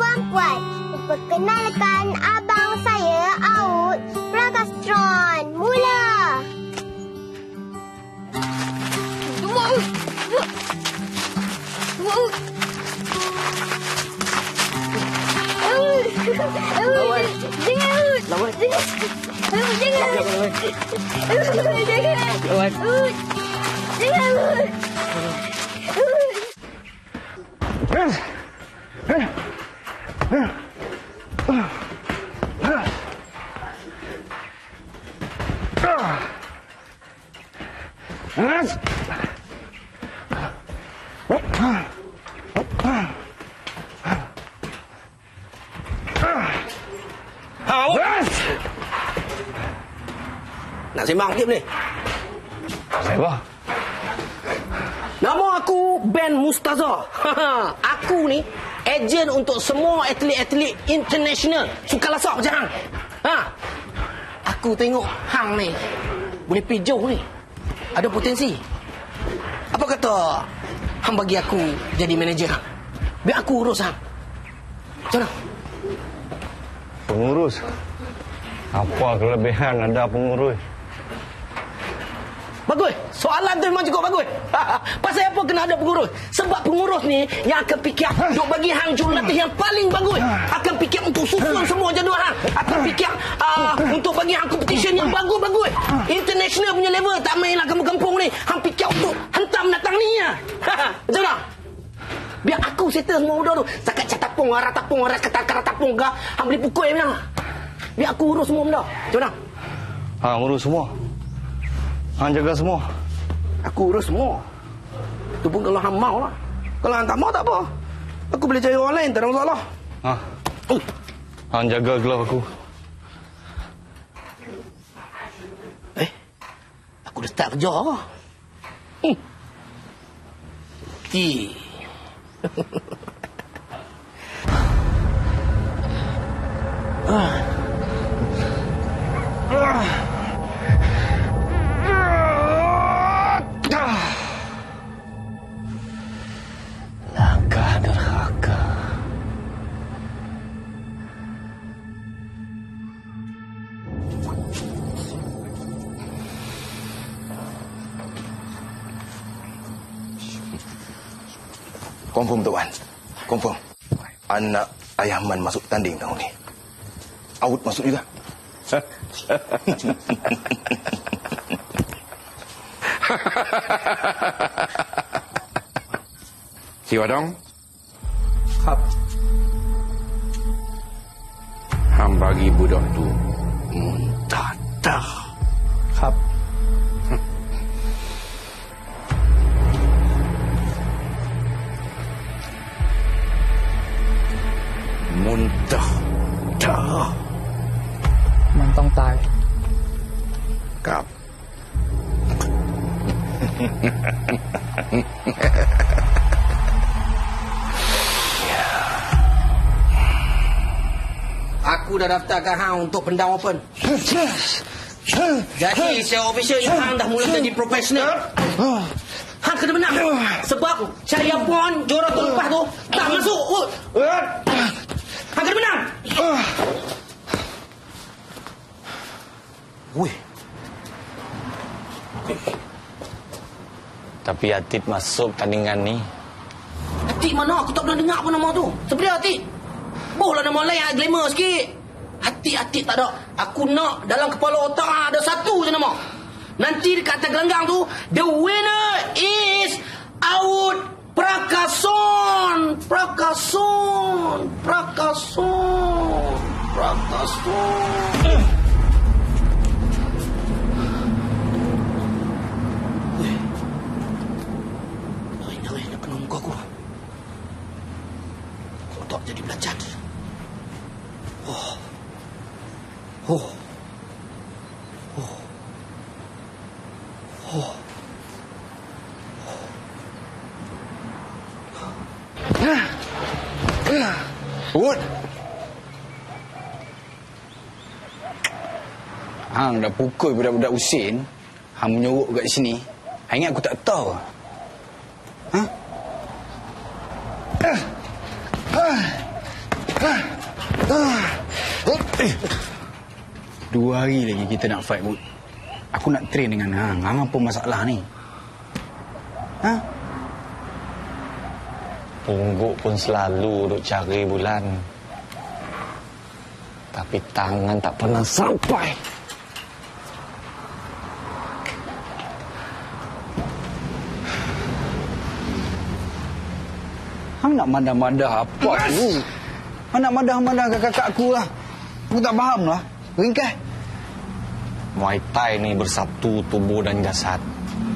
Jangan. Jangan. Kawan. Jangan. Nak sembang sikit boleh? Siapa? Nama aku Ben Mustaza. Aku ni ejen untuk semua atlet-atlet international suka lasak macam hang. Ha. Aku tengok hang ni boleh pergi jauh ni. Ada potensi. Apa kata hang bagi aku jadi manager hang? Biar aku urus hang. Macam mana? Pengurus? Apa kelebihan ada pengurus? Bagus. Soalan tu memang cukup bagus. Pasal apa kena ada pengurus? Sebab pengurus ni yang akan fikir duk bagi hang jurulatih yang paling bagus. Akan fikir untuk susun semua jadual hang. Akan fikir uh, untuk bagi hang competition yang bagus-bagus. International punya level. Tak mainlah kampung-kampung ni. Hang fikir untuk hentam datang ni ya. Macam mana? Biar aku settle semua budak tu. Sakat cat tapung, arah tapung, arah kata-kata tapung ke. Hang boleh pukul macam mana? Biar aku urus semua benda. Macam mana? Hang urus semua. Hang jaga semua. Aku urus semua. Itu pun kalau hang mau lah. Kalau hang tak mau tak apa. Aku boleh cari orang lain, tak ada masalah. Ha. Uh. Hang jaga gelar aku. Eh. Aku dah start kerja ke? Hmm. Ti. ah. Ah. Langkah derhaka. Confirm tuan. Confirm. Anak Ayahman masuk tanding tahun ni. Out masuk juga. Si Wadong? Kap. Hang bagi budak tu muntah. Kap. Muntah dah. Mantong tai. Kap. Aku dah daftarkan hang untuk pendam open. Jadi secara official hang dah mula jadi profesional. Hang kena menang. Sebab Cahaya Pon juara tu lepas tu tak masuk. Hang kena menang. Wih. Tapi Atit masuk tandingan ni. Atik mana? Aku tak pernah dengar apa nama tu. Seperti Atik. Bolehlah nama lain yang glamour sikit. Atik-atik tak ada. Aku nak dalam kepala otak ada satu je nama. Nanti dekat atas gelanggang tu, the winner is Aud Prakason. Prakason. Prakason. Prakason. Weh. Nari-nari nak kena muka aku. Otak jadi belajar. Oh. Oh. Oh. Oh. Wood. Hang dah pukul budak-budak Usin. Hang menyorok kat sini. Hang ingat aku tak tahu? Ha? Ah. Ah. Ah. Ah. Dua hari lagi kita nak fight, Wood. Aku nak train dengan hang. Hang apa masalah ni? Ha? Pungguk pun selalu duk cari bulan. Tapi tangan tak pernah sampai. Hang nak madah-madah apa tu? Hang nak madah-madah ke kakak aku lah. Aku tak faham lah. Ringkas. Muay Thai ni bersatu tubuh dan jasad.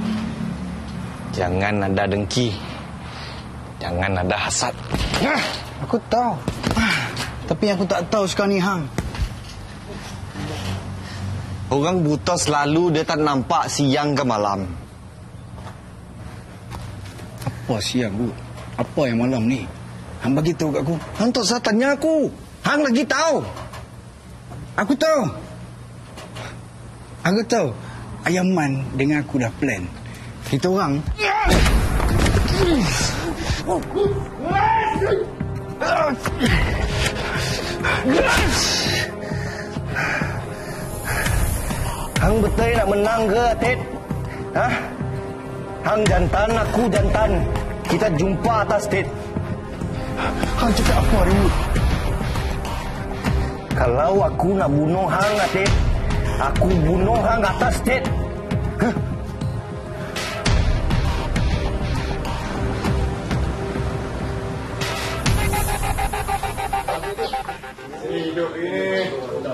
Jangan ada dengki. Jangan ada hasad. Aku tahu. Tapi aku tak tahu sekarang ni, Hang. Orang buta selalu dia tak nampak siang ke malam. Apa siang, Bu? Apa yang malam ni? Hang bagi tahu kat aku. Hang tak usah tanya aku. Hang lagi tahu. Aku tahu. Aku tahu. Ayaman dengan aku dah plan. Kita orang. Hang betul nak menang ke, Atit? Hah? Hang jantan, aku jantan. Kita jumpa atas state. Hang cakap apa hari ni? Kalau aku nak bunuh Hang, Atit, aku bunuh Hang atas state. Huh? Hidup ini.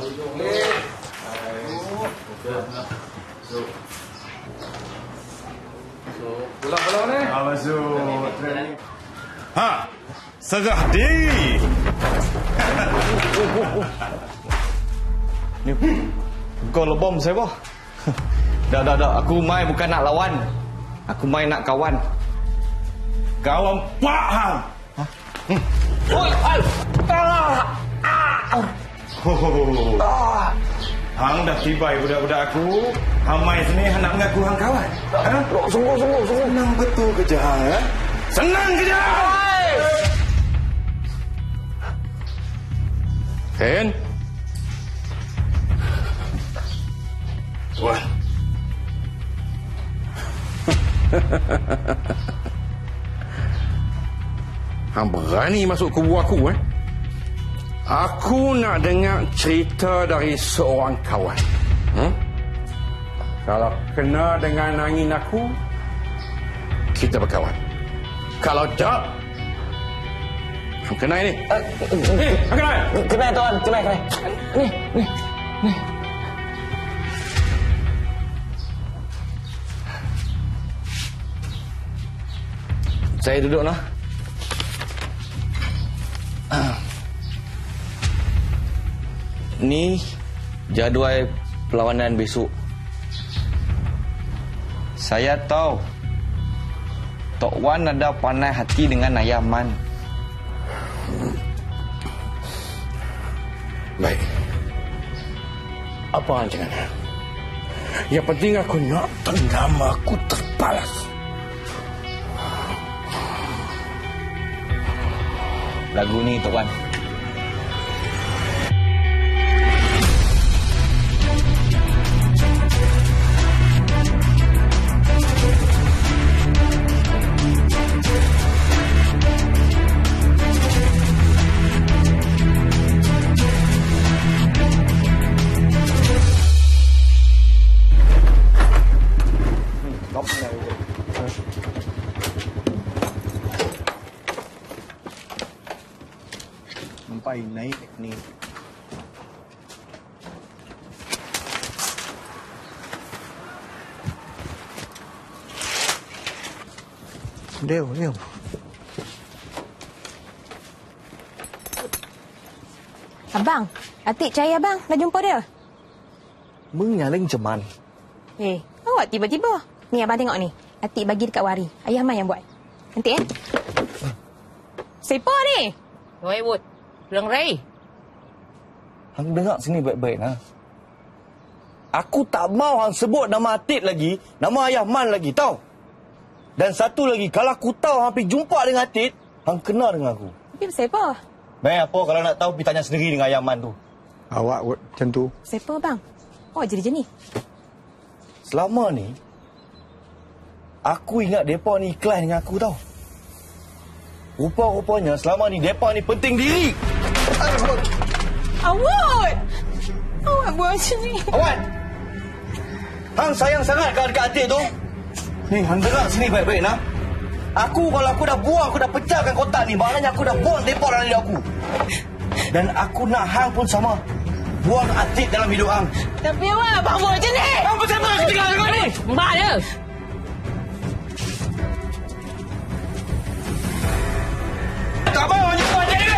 Pulang-pulang ni. Ah, masuk. Ha, serah diri. Ni kau lebom saya boh. Dah dah dah, aku mai bukan nak lawan. Aku mai nak kawan. Kawan Pak Hang. Ha? Hmm. Oi, ai. Ah. Ah. Ho ho ho. Ah. Hang dah tibai budak-budak aku. Hang mai sini hang nak mengaku hang kawan. Ha? Sungguh sungguh sungguh. Senang betul kerja hang, ha? Senang kerja. Ken. Tuan. Hang berani masuk kubu aku, eh? Aku nak dengar cerita dari seorang kawan. Hmm? Kalau kena dengan angin aku, kita berkawan. Kalau tak, hang kena ini. Ni, hang kena. Kena tuan, kena kena. Ni, ni, ni. Saya duduk nah. Ni jadual perlawanan besok. Saya tahu Tok Wan ada pandai hati dengan Ayaman. Baik. Apa rancangan? Yang penting aku nak dendam aku terbalas. Lagu ni Tok Wan. Sampai naik ni. Deo, Deo. Abang, Atik cari abang. Dah jumpa dia? Menyaling ceman. Eh, awak tiba-tiba. Ni abang tengok ni. Atik bagi dekat Wari. Ayah Man yang buat. Nanti eh. Siapa ni? Roy Wood. Reng Ray. Hang dengar sini baik-baik nah. Aku tak mau hang sebut nama Atit lagi, nama Ayah Man lagi, tahu? Dan satu lagi, kalau aku tahu hang pergi jumpa dengan Atit, hang kena dengan aku. Tapi siapa? Baik apa kalau nak tahu pergi tanya sendiri dengan Ayah Man tu. Awak buat macam tu. Siapa bang? Oh jadi jenis. Selama ni aku ingat depa ni ikhlas dengan aku tau. Rupa-rupanya selama ni depa ni penting diri. Awak! Awak buat macam ni. Awak! Hang sayang sangat kau dekat adik tu. Ni, hang dengar sini baik-baik nak. Aku kalau aku dah buang, aku dah pecahkan kotak ni. Maknanya aku dah buang tepok dalam hidup aku. Dan aku nak hang pun sama. Buang adik dalam hidup hang. Tapi awak abang buat macam ni. Hang macam mana aku tinggal kau ni? Mbak dia. Tak mau jumpa adik ni.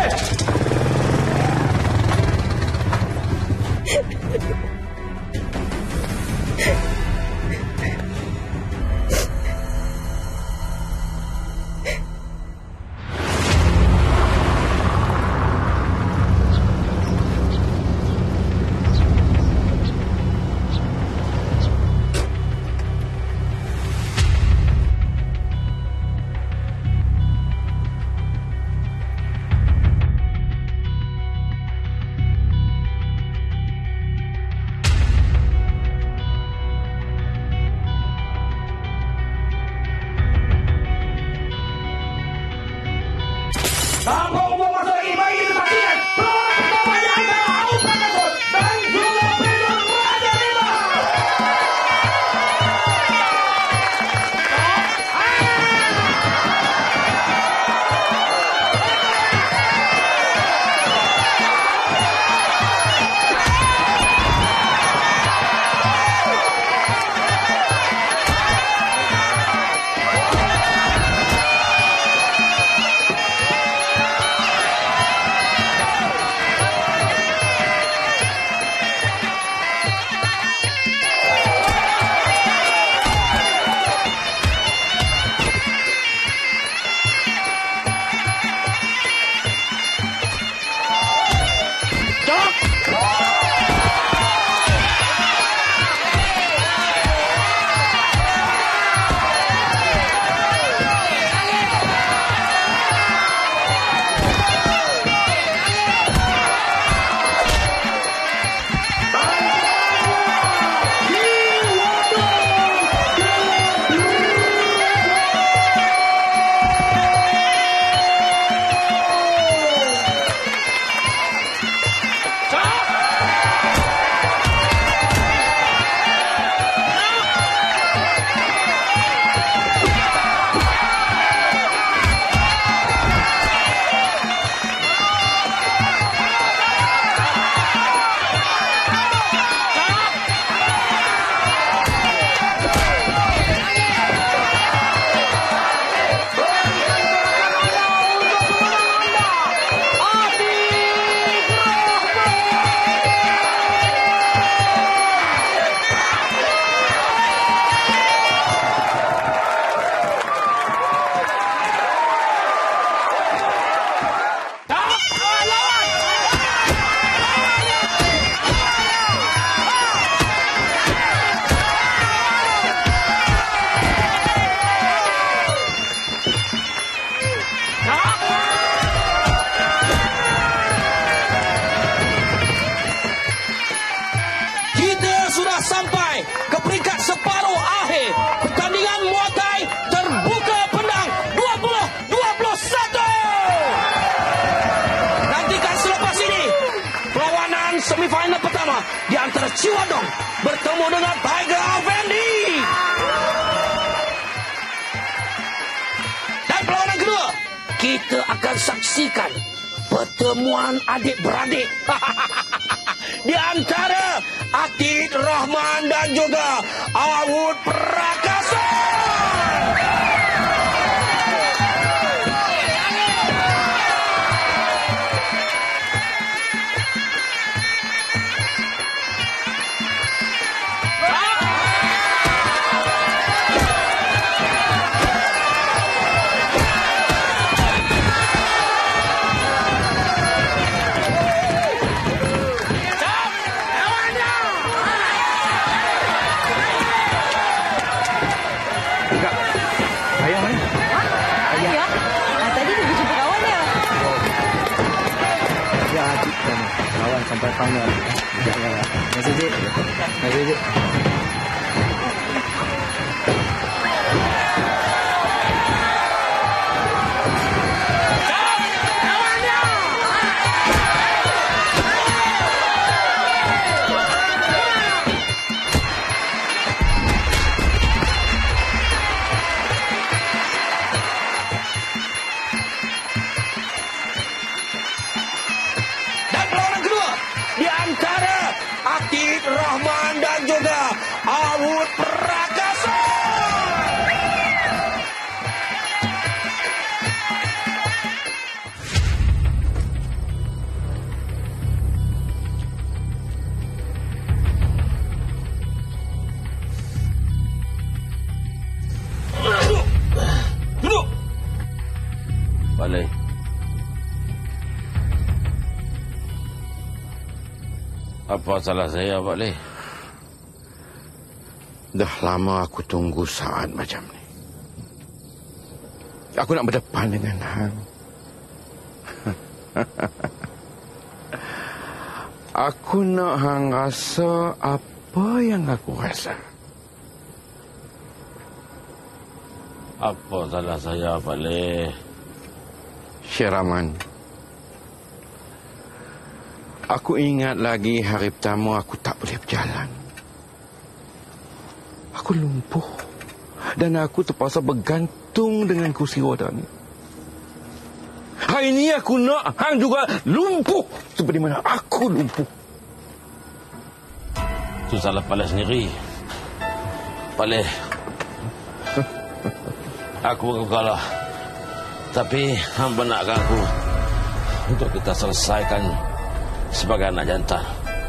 Semifinal pertama di antara Ciwadong bertemu dengan Tiger Effendi. Dan perlawanan kedua, kita akan saksikan pertemuan adik-beradik di antara Atik Rahman dan juga Awud Prakasa. Sampai final. Jangan. Masih je. Masih je. Daud Prakasa. Duduk. Balik. Apa salah saya, Pak Leh? Dah lama aku tunggu saat macam ni. Aku nak berdepan dengan hang. Aku nak hang rasa apa yang aku rasa. Apa salah saya, Pak Leh? Syiraman. Aku ingat lagi hari pertama aku tak boleh berjalan. Aku lumpuh. Dan aku terpaksa bergantung dengan kursi roda ni. Hari ini aku nak hang juga lumpuh seperti mana aku lumpuh. Itu salah Pak Leh sendiri. Pak Leh. Aku aku kalah. Tapi hang benarkan aku untuk kita selesaikan sebagai anak jantan.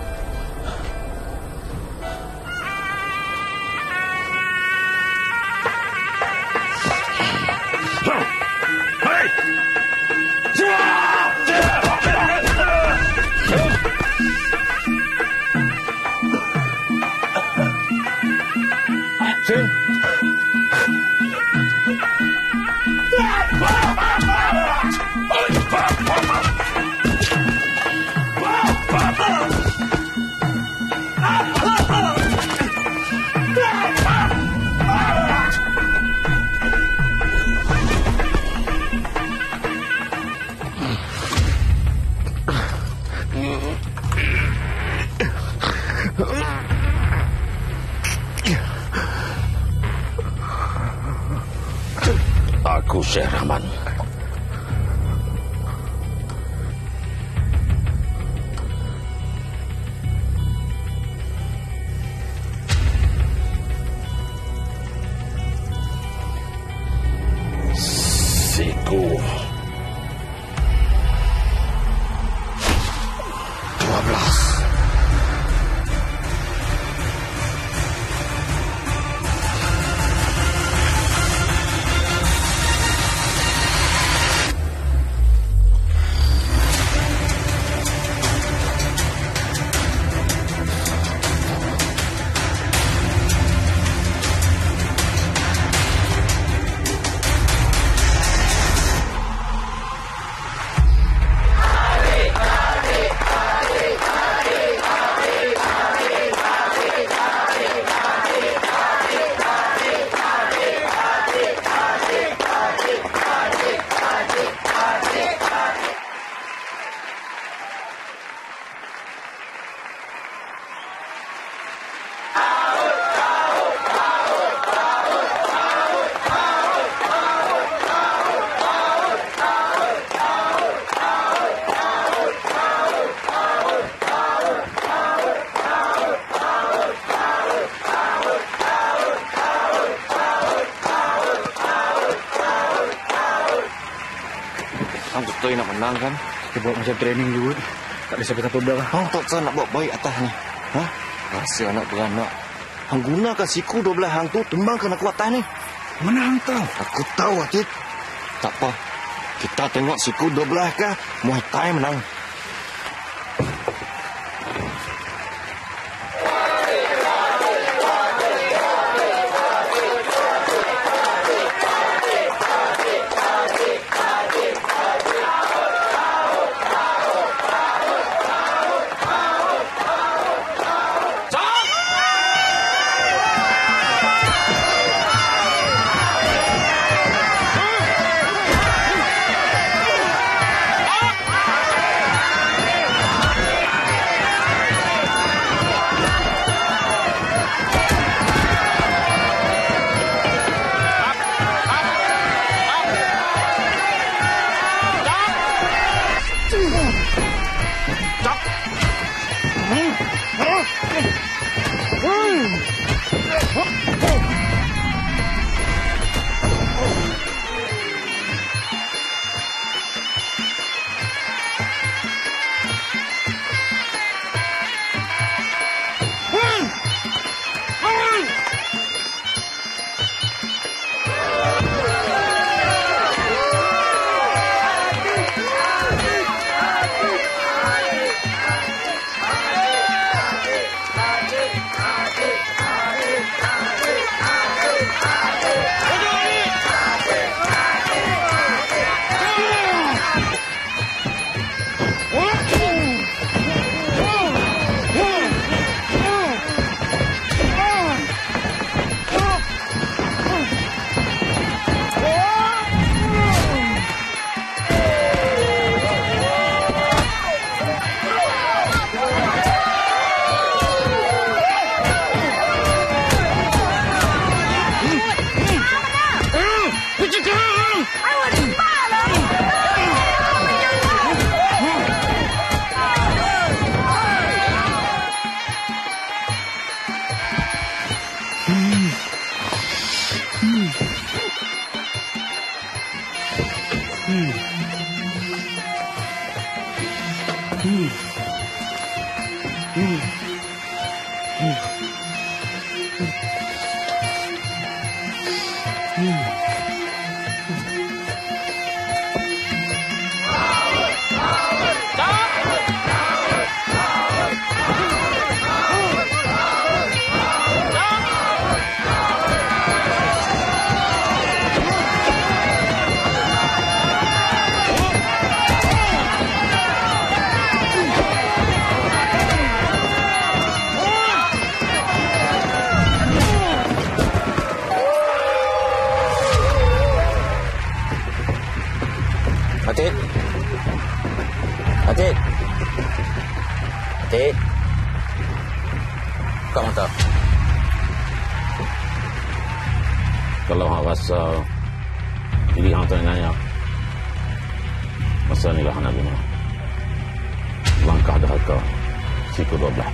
Sin. Aku Syekh Rahman. Siku dua belas. Betul nak menang kan? Kita buat macam training juga. Tak ada siapa satu dah. Hang tak saya nak buat baik atas ni. Ha? Rasa anak beranak. Hang gunakan siku dua belah hang tu tembangkan aku atas ni. Mana hang tahu? Aku tahu, Atit. Tak apa. Kita tengok siku dua belah kah Muay Thai menang. Ah! Kalau hang rasa diri hang tak layak, masa inilah hang nak guna langkah derhaka siku dua belas.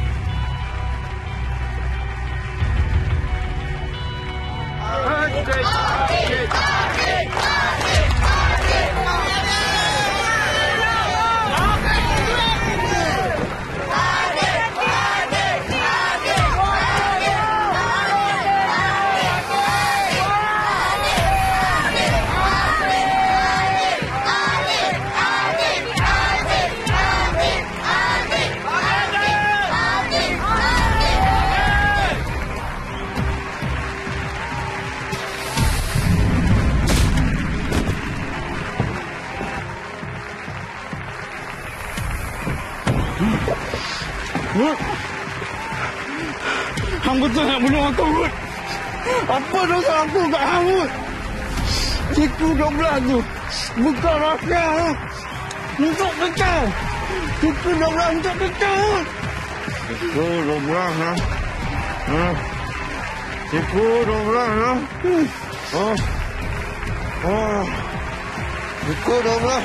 Hang betul nak bunuh aku, Wud. Apa dosa aku kat hang, Wud? Siku dua belas tu bukan rakyat untuk kekal. Siku dua belas untuk kekal, Wud. Siku dua belas, ha? Ha? Siku dua belas, ha? Oh. Oh. Siku dua belas.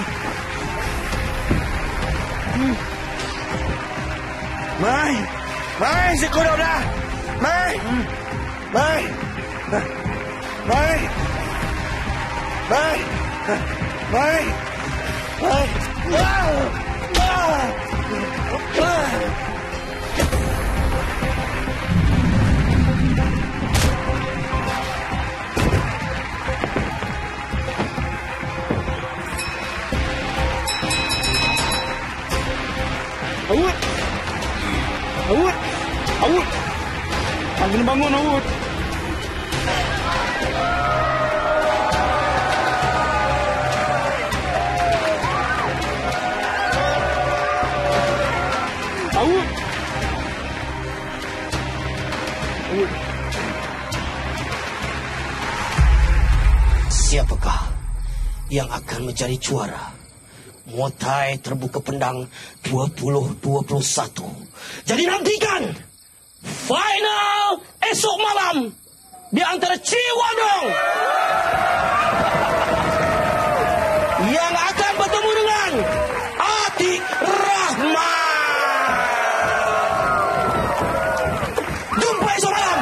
Hmm. Mai. Mai, siku dua belas. Mai. Mai. Mai. Mai. Mai. Mai. Ah! Ah! Ah! Awut! Awut! Awut! Hang kena bangun, Awut! Awut! Awut! Siapakah yang akan menjadi juara? Muay Thai terbuka pendang dua ribu dua puluh satu. Jadi nantikan final esok malam di antara Ciwadong yang akan bertemu dengan Atik Rahman. Jumpa esok malam.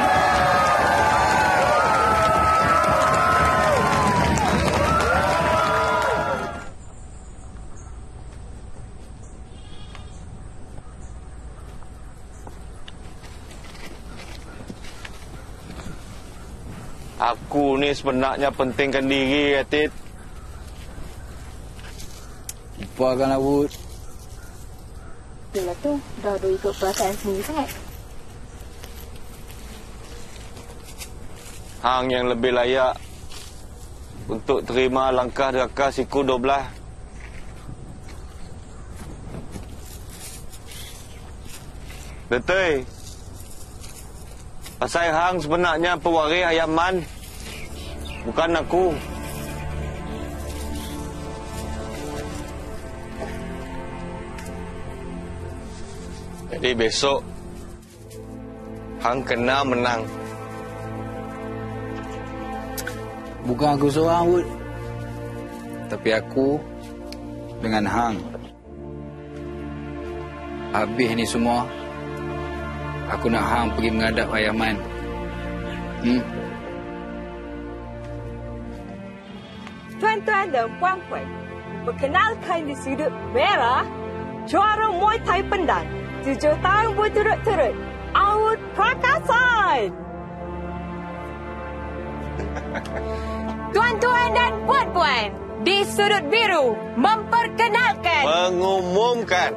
Aku ni sebenarnya pentingkan diri, Atit. Lupakanlah, Wud. Yelah tu, dah dah ikut perasaan sendiri sangat. Hang yang lebih layak untuk terima langkah derhaka siku dua belas. Betul. Pasal hang sebenarnya pewaris Ayam Man. Bukan aku. Jadi besok hang kena menang. Bukan aku seorang, Wud. Tapi aku dengan hang. Habis ni semua, aku nak hang pergi menghadap Ayam Man. Hmm? Tuan-tuan dan puan-puan, perkenalkan di sudut merah, juara Muay Thai Pendang, tujuh tahun berturut-turut, Awut Prakasan. Tuan-tuan dan puan-puan, di sudut biru, memperkenalkan. Mengumumkan.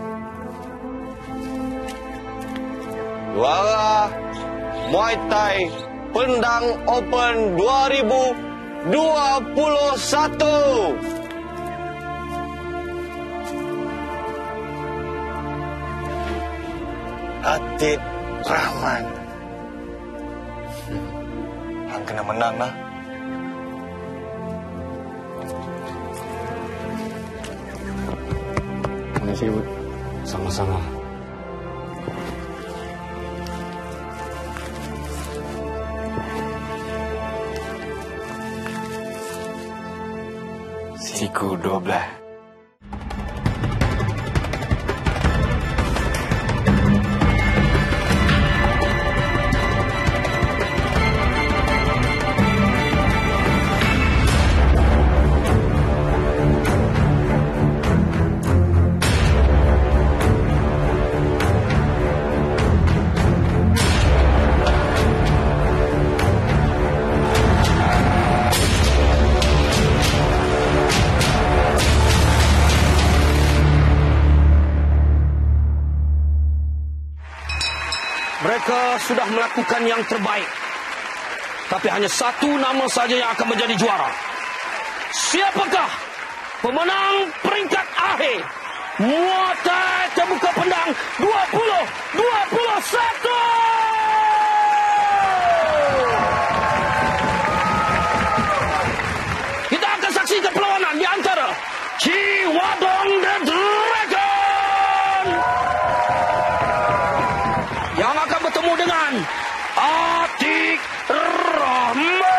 Juara Muay Thai Pendang Open dua ribu dua puluh satu. Atik Rahman. Hang kena menang lah. Terima kasih, Wud. Sama-sama. Siku dua belas. Mereka sudah melakukan yang terbaik. Tapi hanya satu nama saja yang akan menjadi juara. Siapakah pemenang peringkat akhir? Muay Thai terbuka pendang dua puluh dua puluh satu. Kita akan saksikan perlawanan di antara Chi Wadong the Dragon yang akan bertemu dengan Atik Rahman.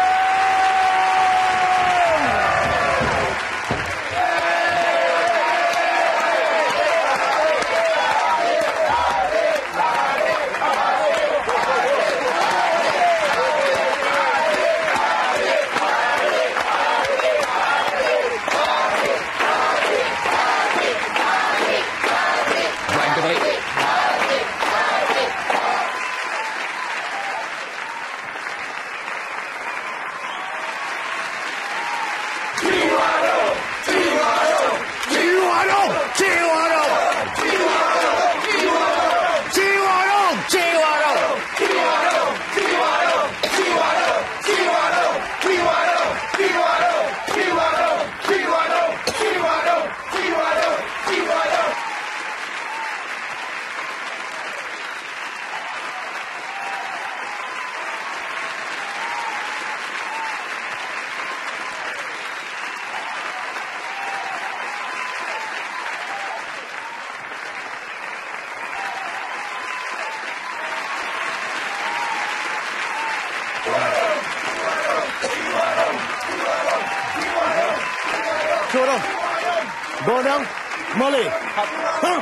Jorong, Bonang, Molly. Huh?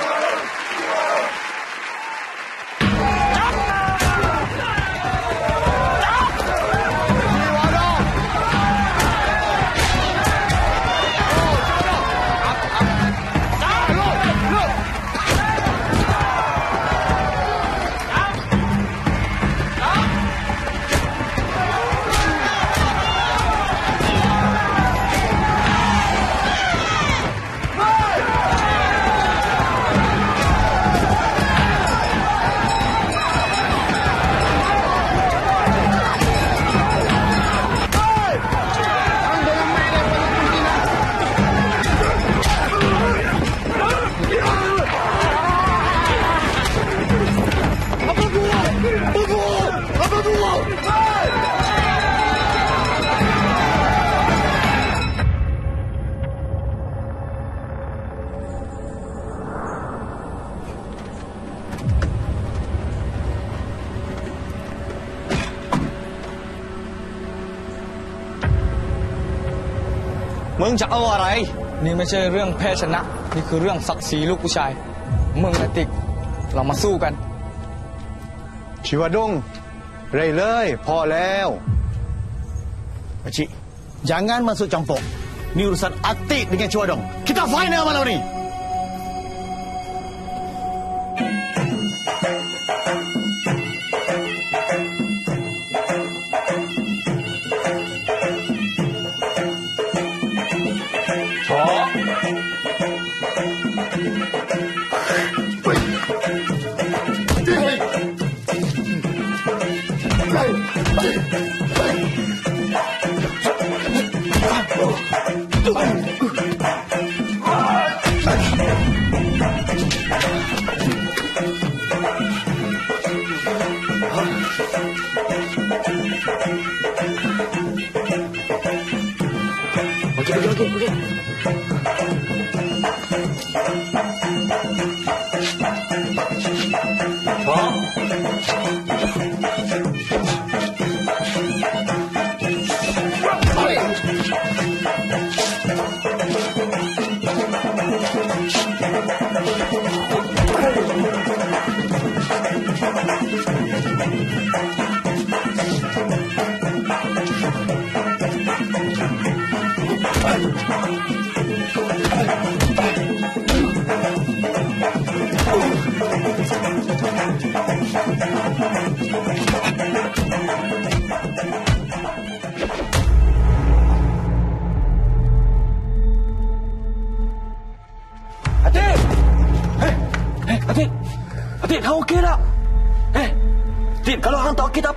Mừng chắc ởอะไรนี่ไม่ใช่เรื่องแพ้ชนะนี่คือเรื่องศักดิ์ศรีลูกผู้ชายมึงอาติกเรามาสู้กัน Chi Wadong, เร่เลยพอแล้ว Pakcik, jangan masuk campur. Ni urusan Atik dengan Chi Wadong. Kita final malam ni. Okey, okey, okey, okey.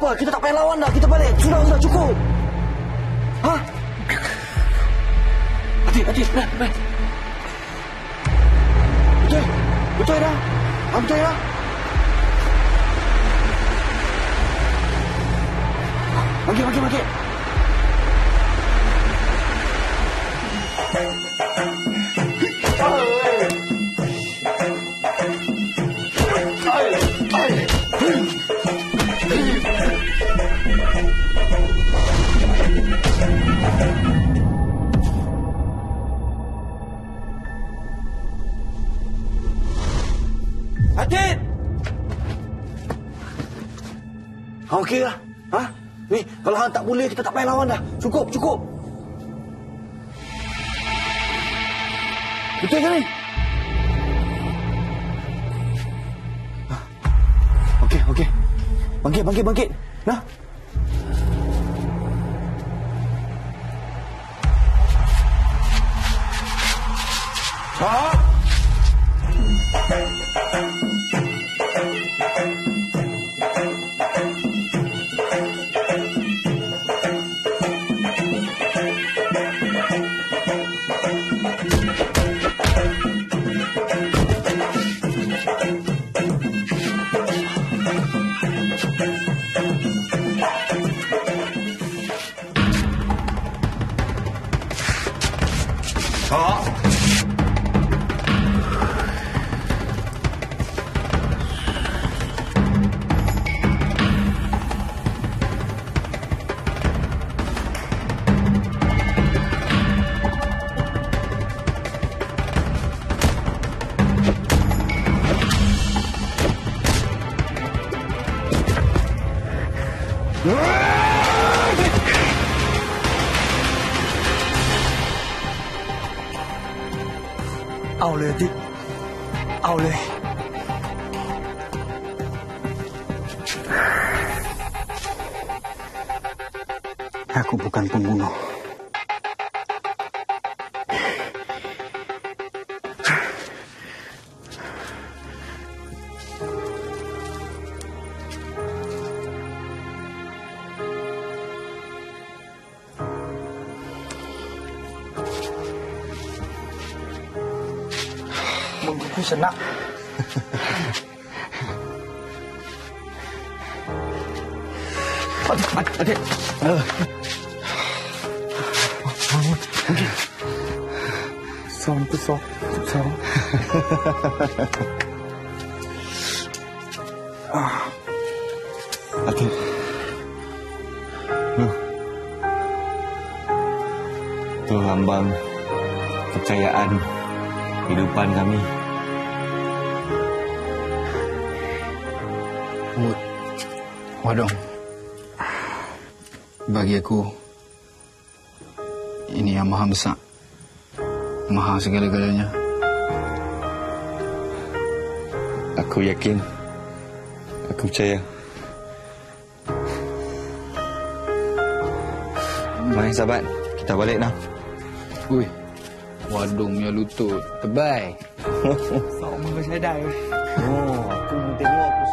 apa? Kita tak payah lawan dah. Kita balik. Sudah, sudah cukup. Ha? Adik, adik, benar, benar. Betul. Betul dah. Ha, betul dah. Bangkit, bangkit, bangkit. Atit! Ha, okey lah. Ha? Ni, kalau hang tak boleh, kita tak payah lawan dah. Cukup, cukup. Betul ke ni? Ha. Okey, okey. Bangkit, bangkit, bangkit. Nah. Ha? Aoเลยทิเอาเลย Aku bukan pembunuh. Aku senang. Adik, adik, adik. Uh. Okay. Sampai sok, sok. Ah, adik. Nuh, tu lambang kepercayaan kehidupan kami. Mut, Wadong, bagi aku, ini yang maha besar, maha segala-galanya. Aku yakin, aku percaya. Mari sahabat, kita balik nak. Ui, Wadong punya lutut tebal. Sama macam dah. Oh, aku tengok aku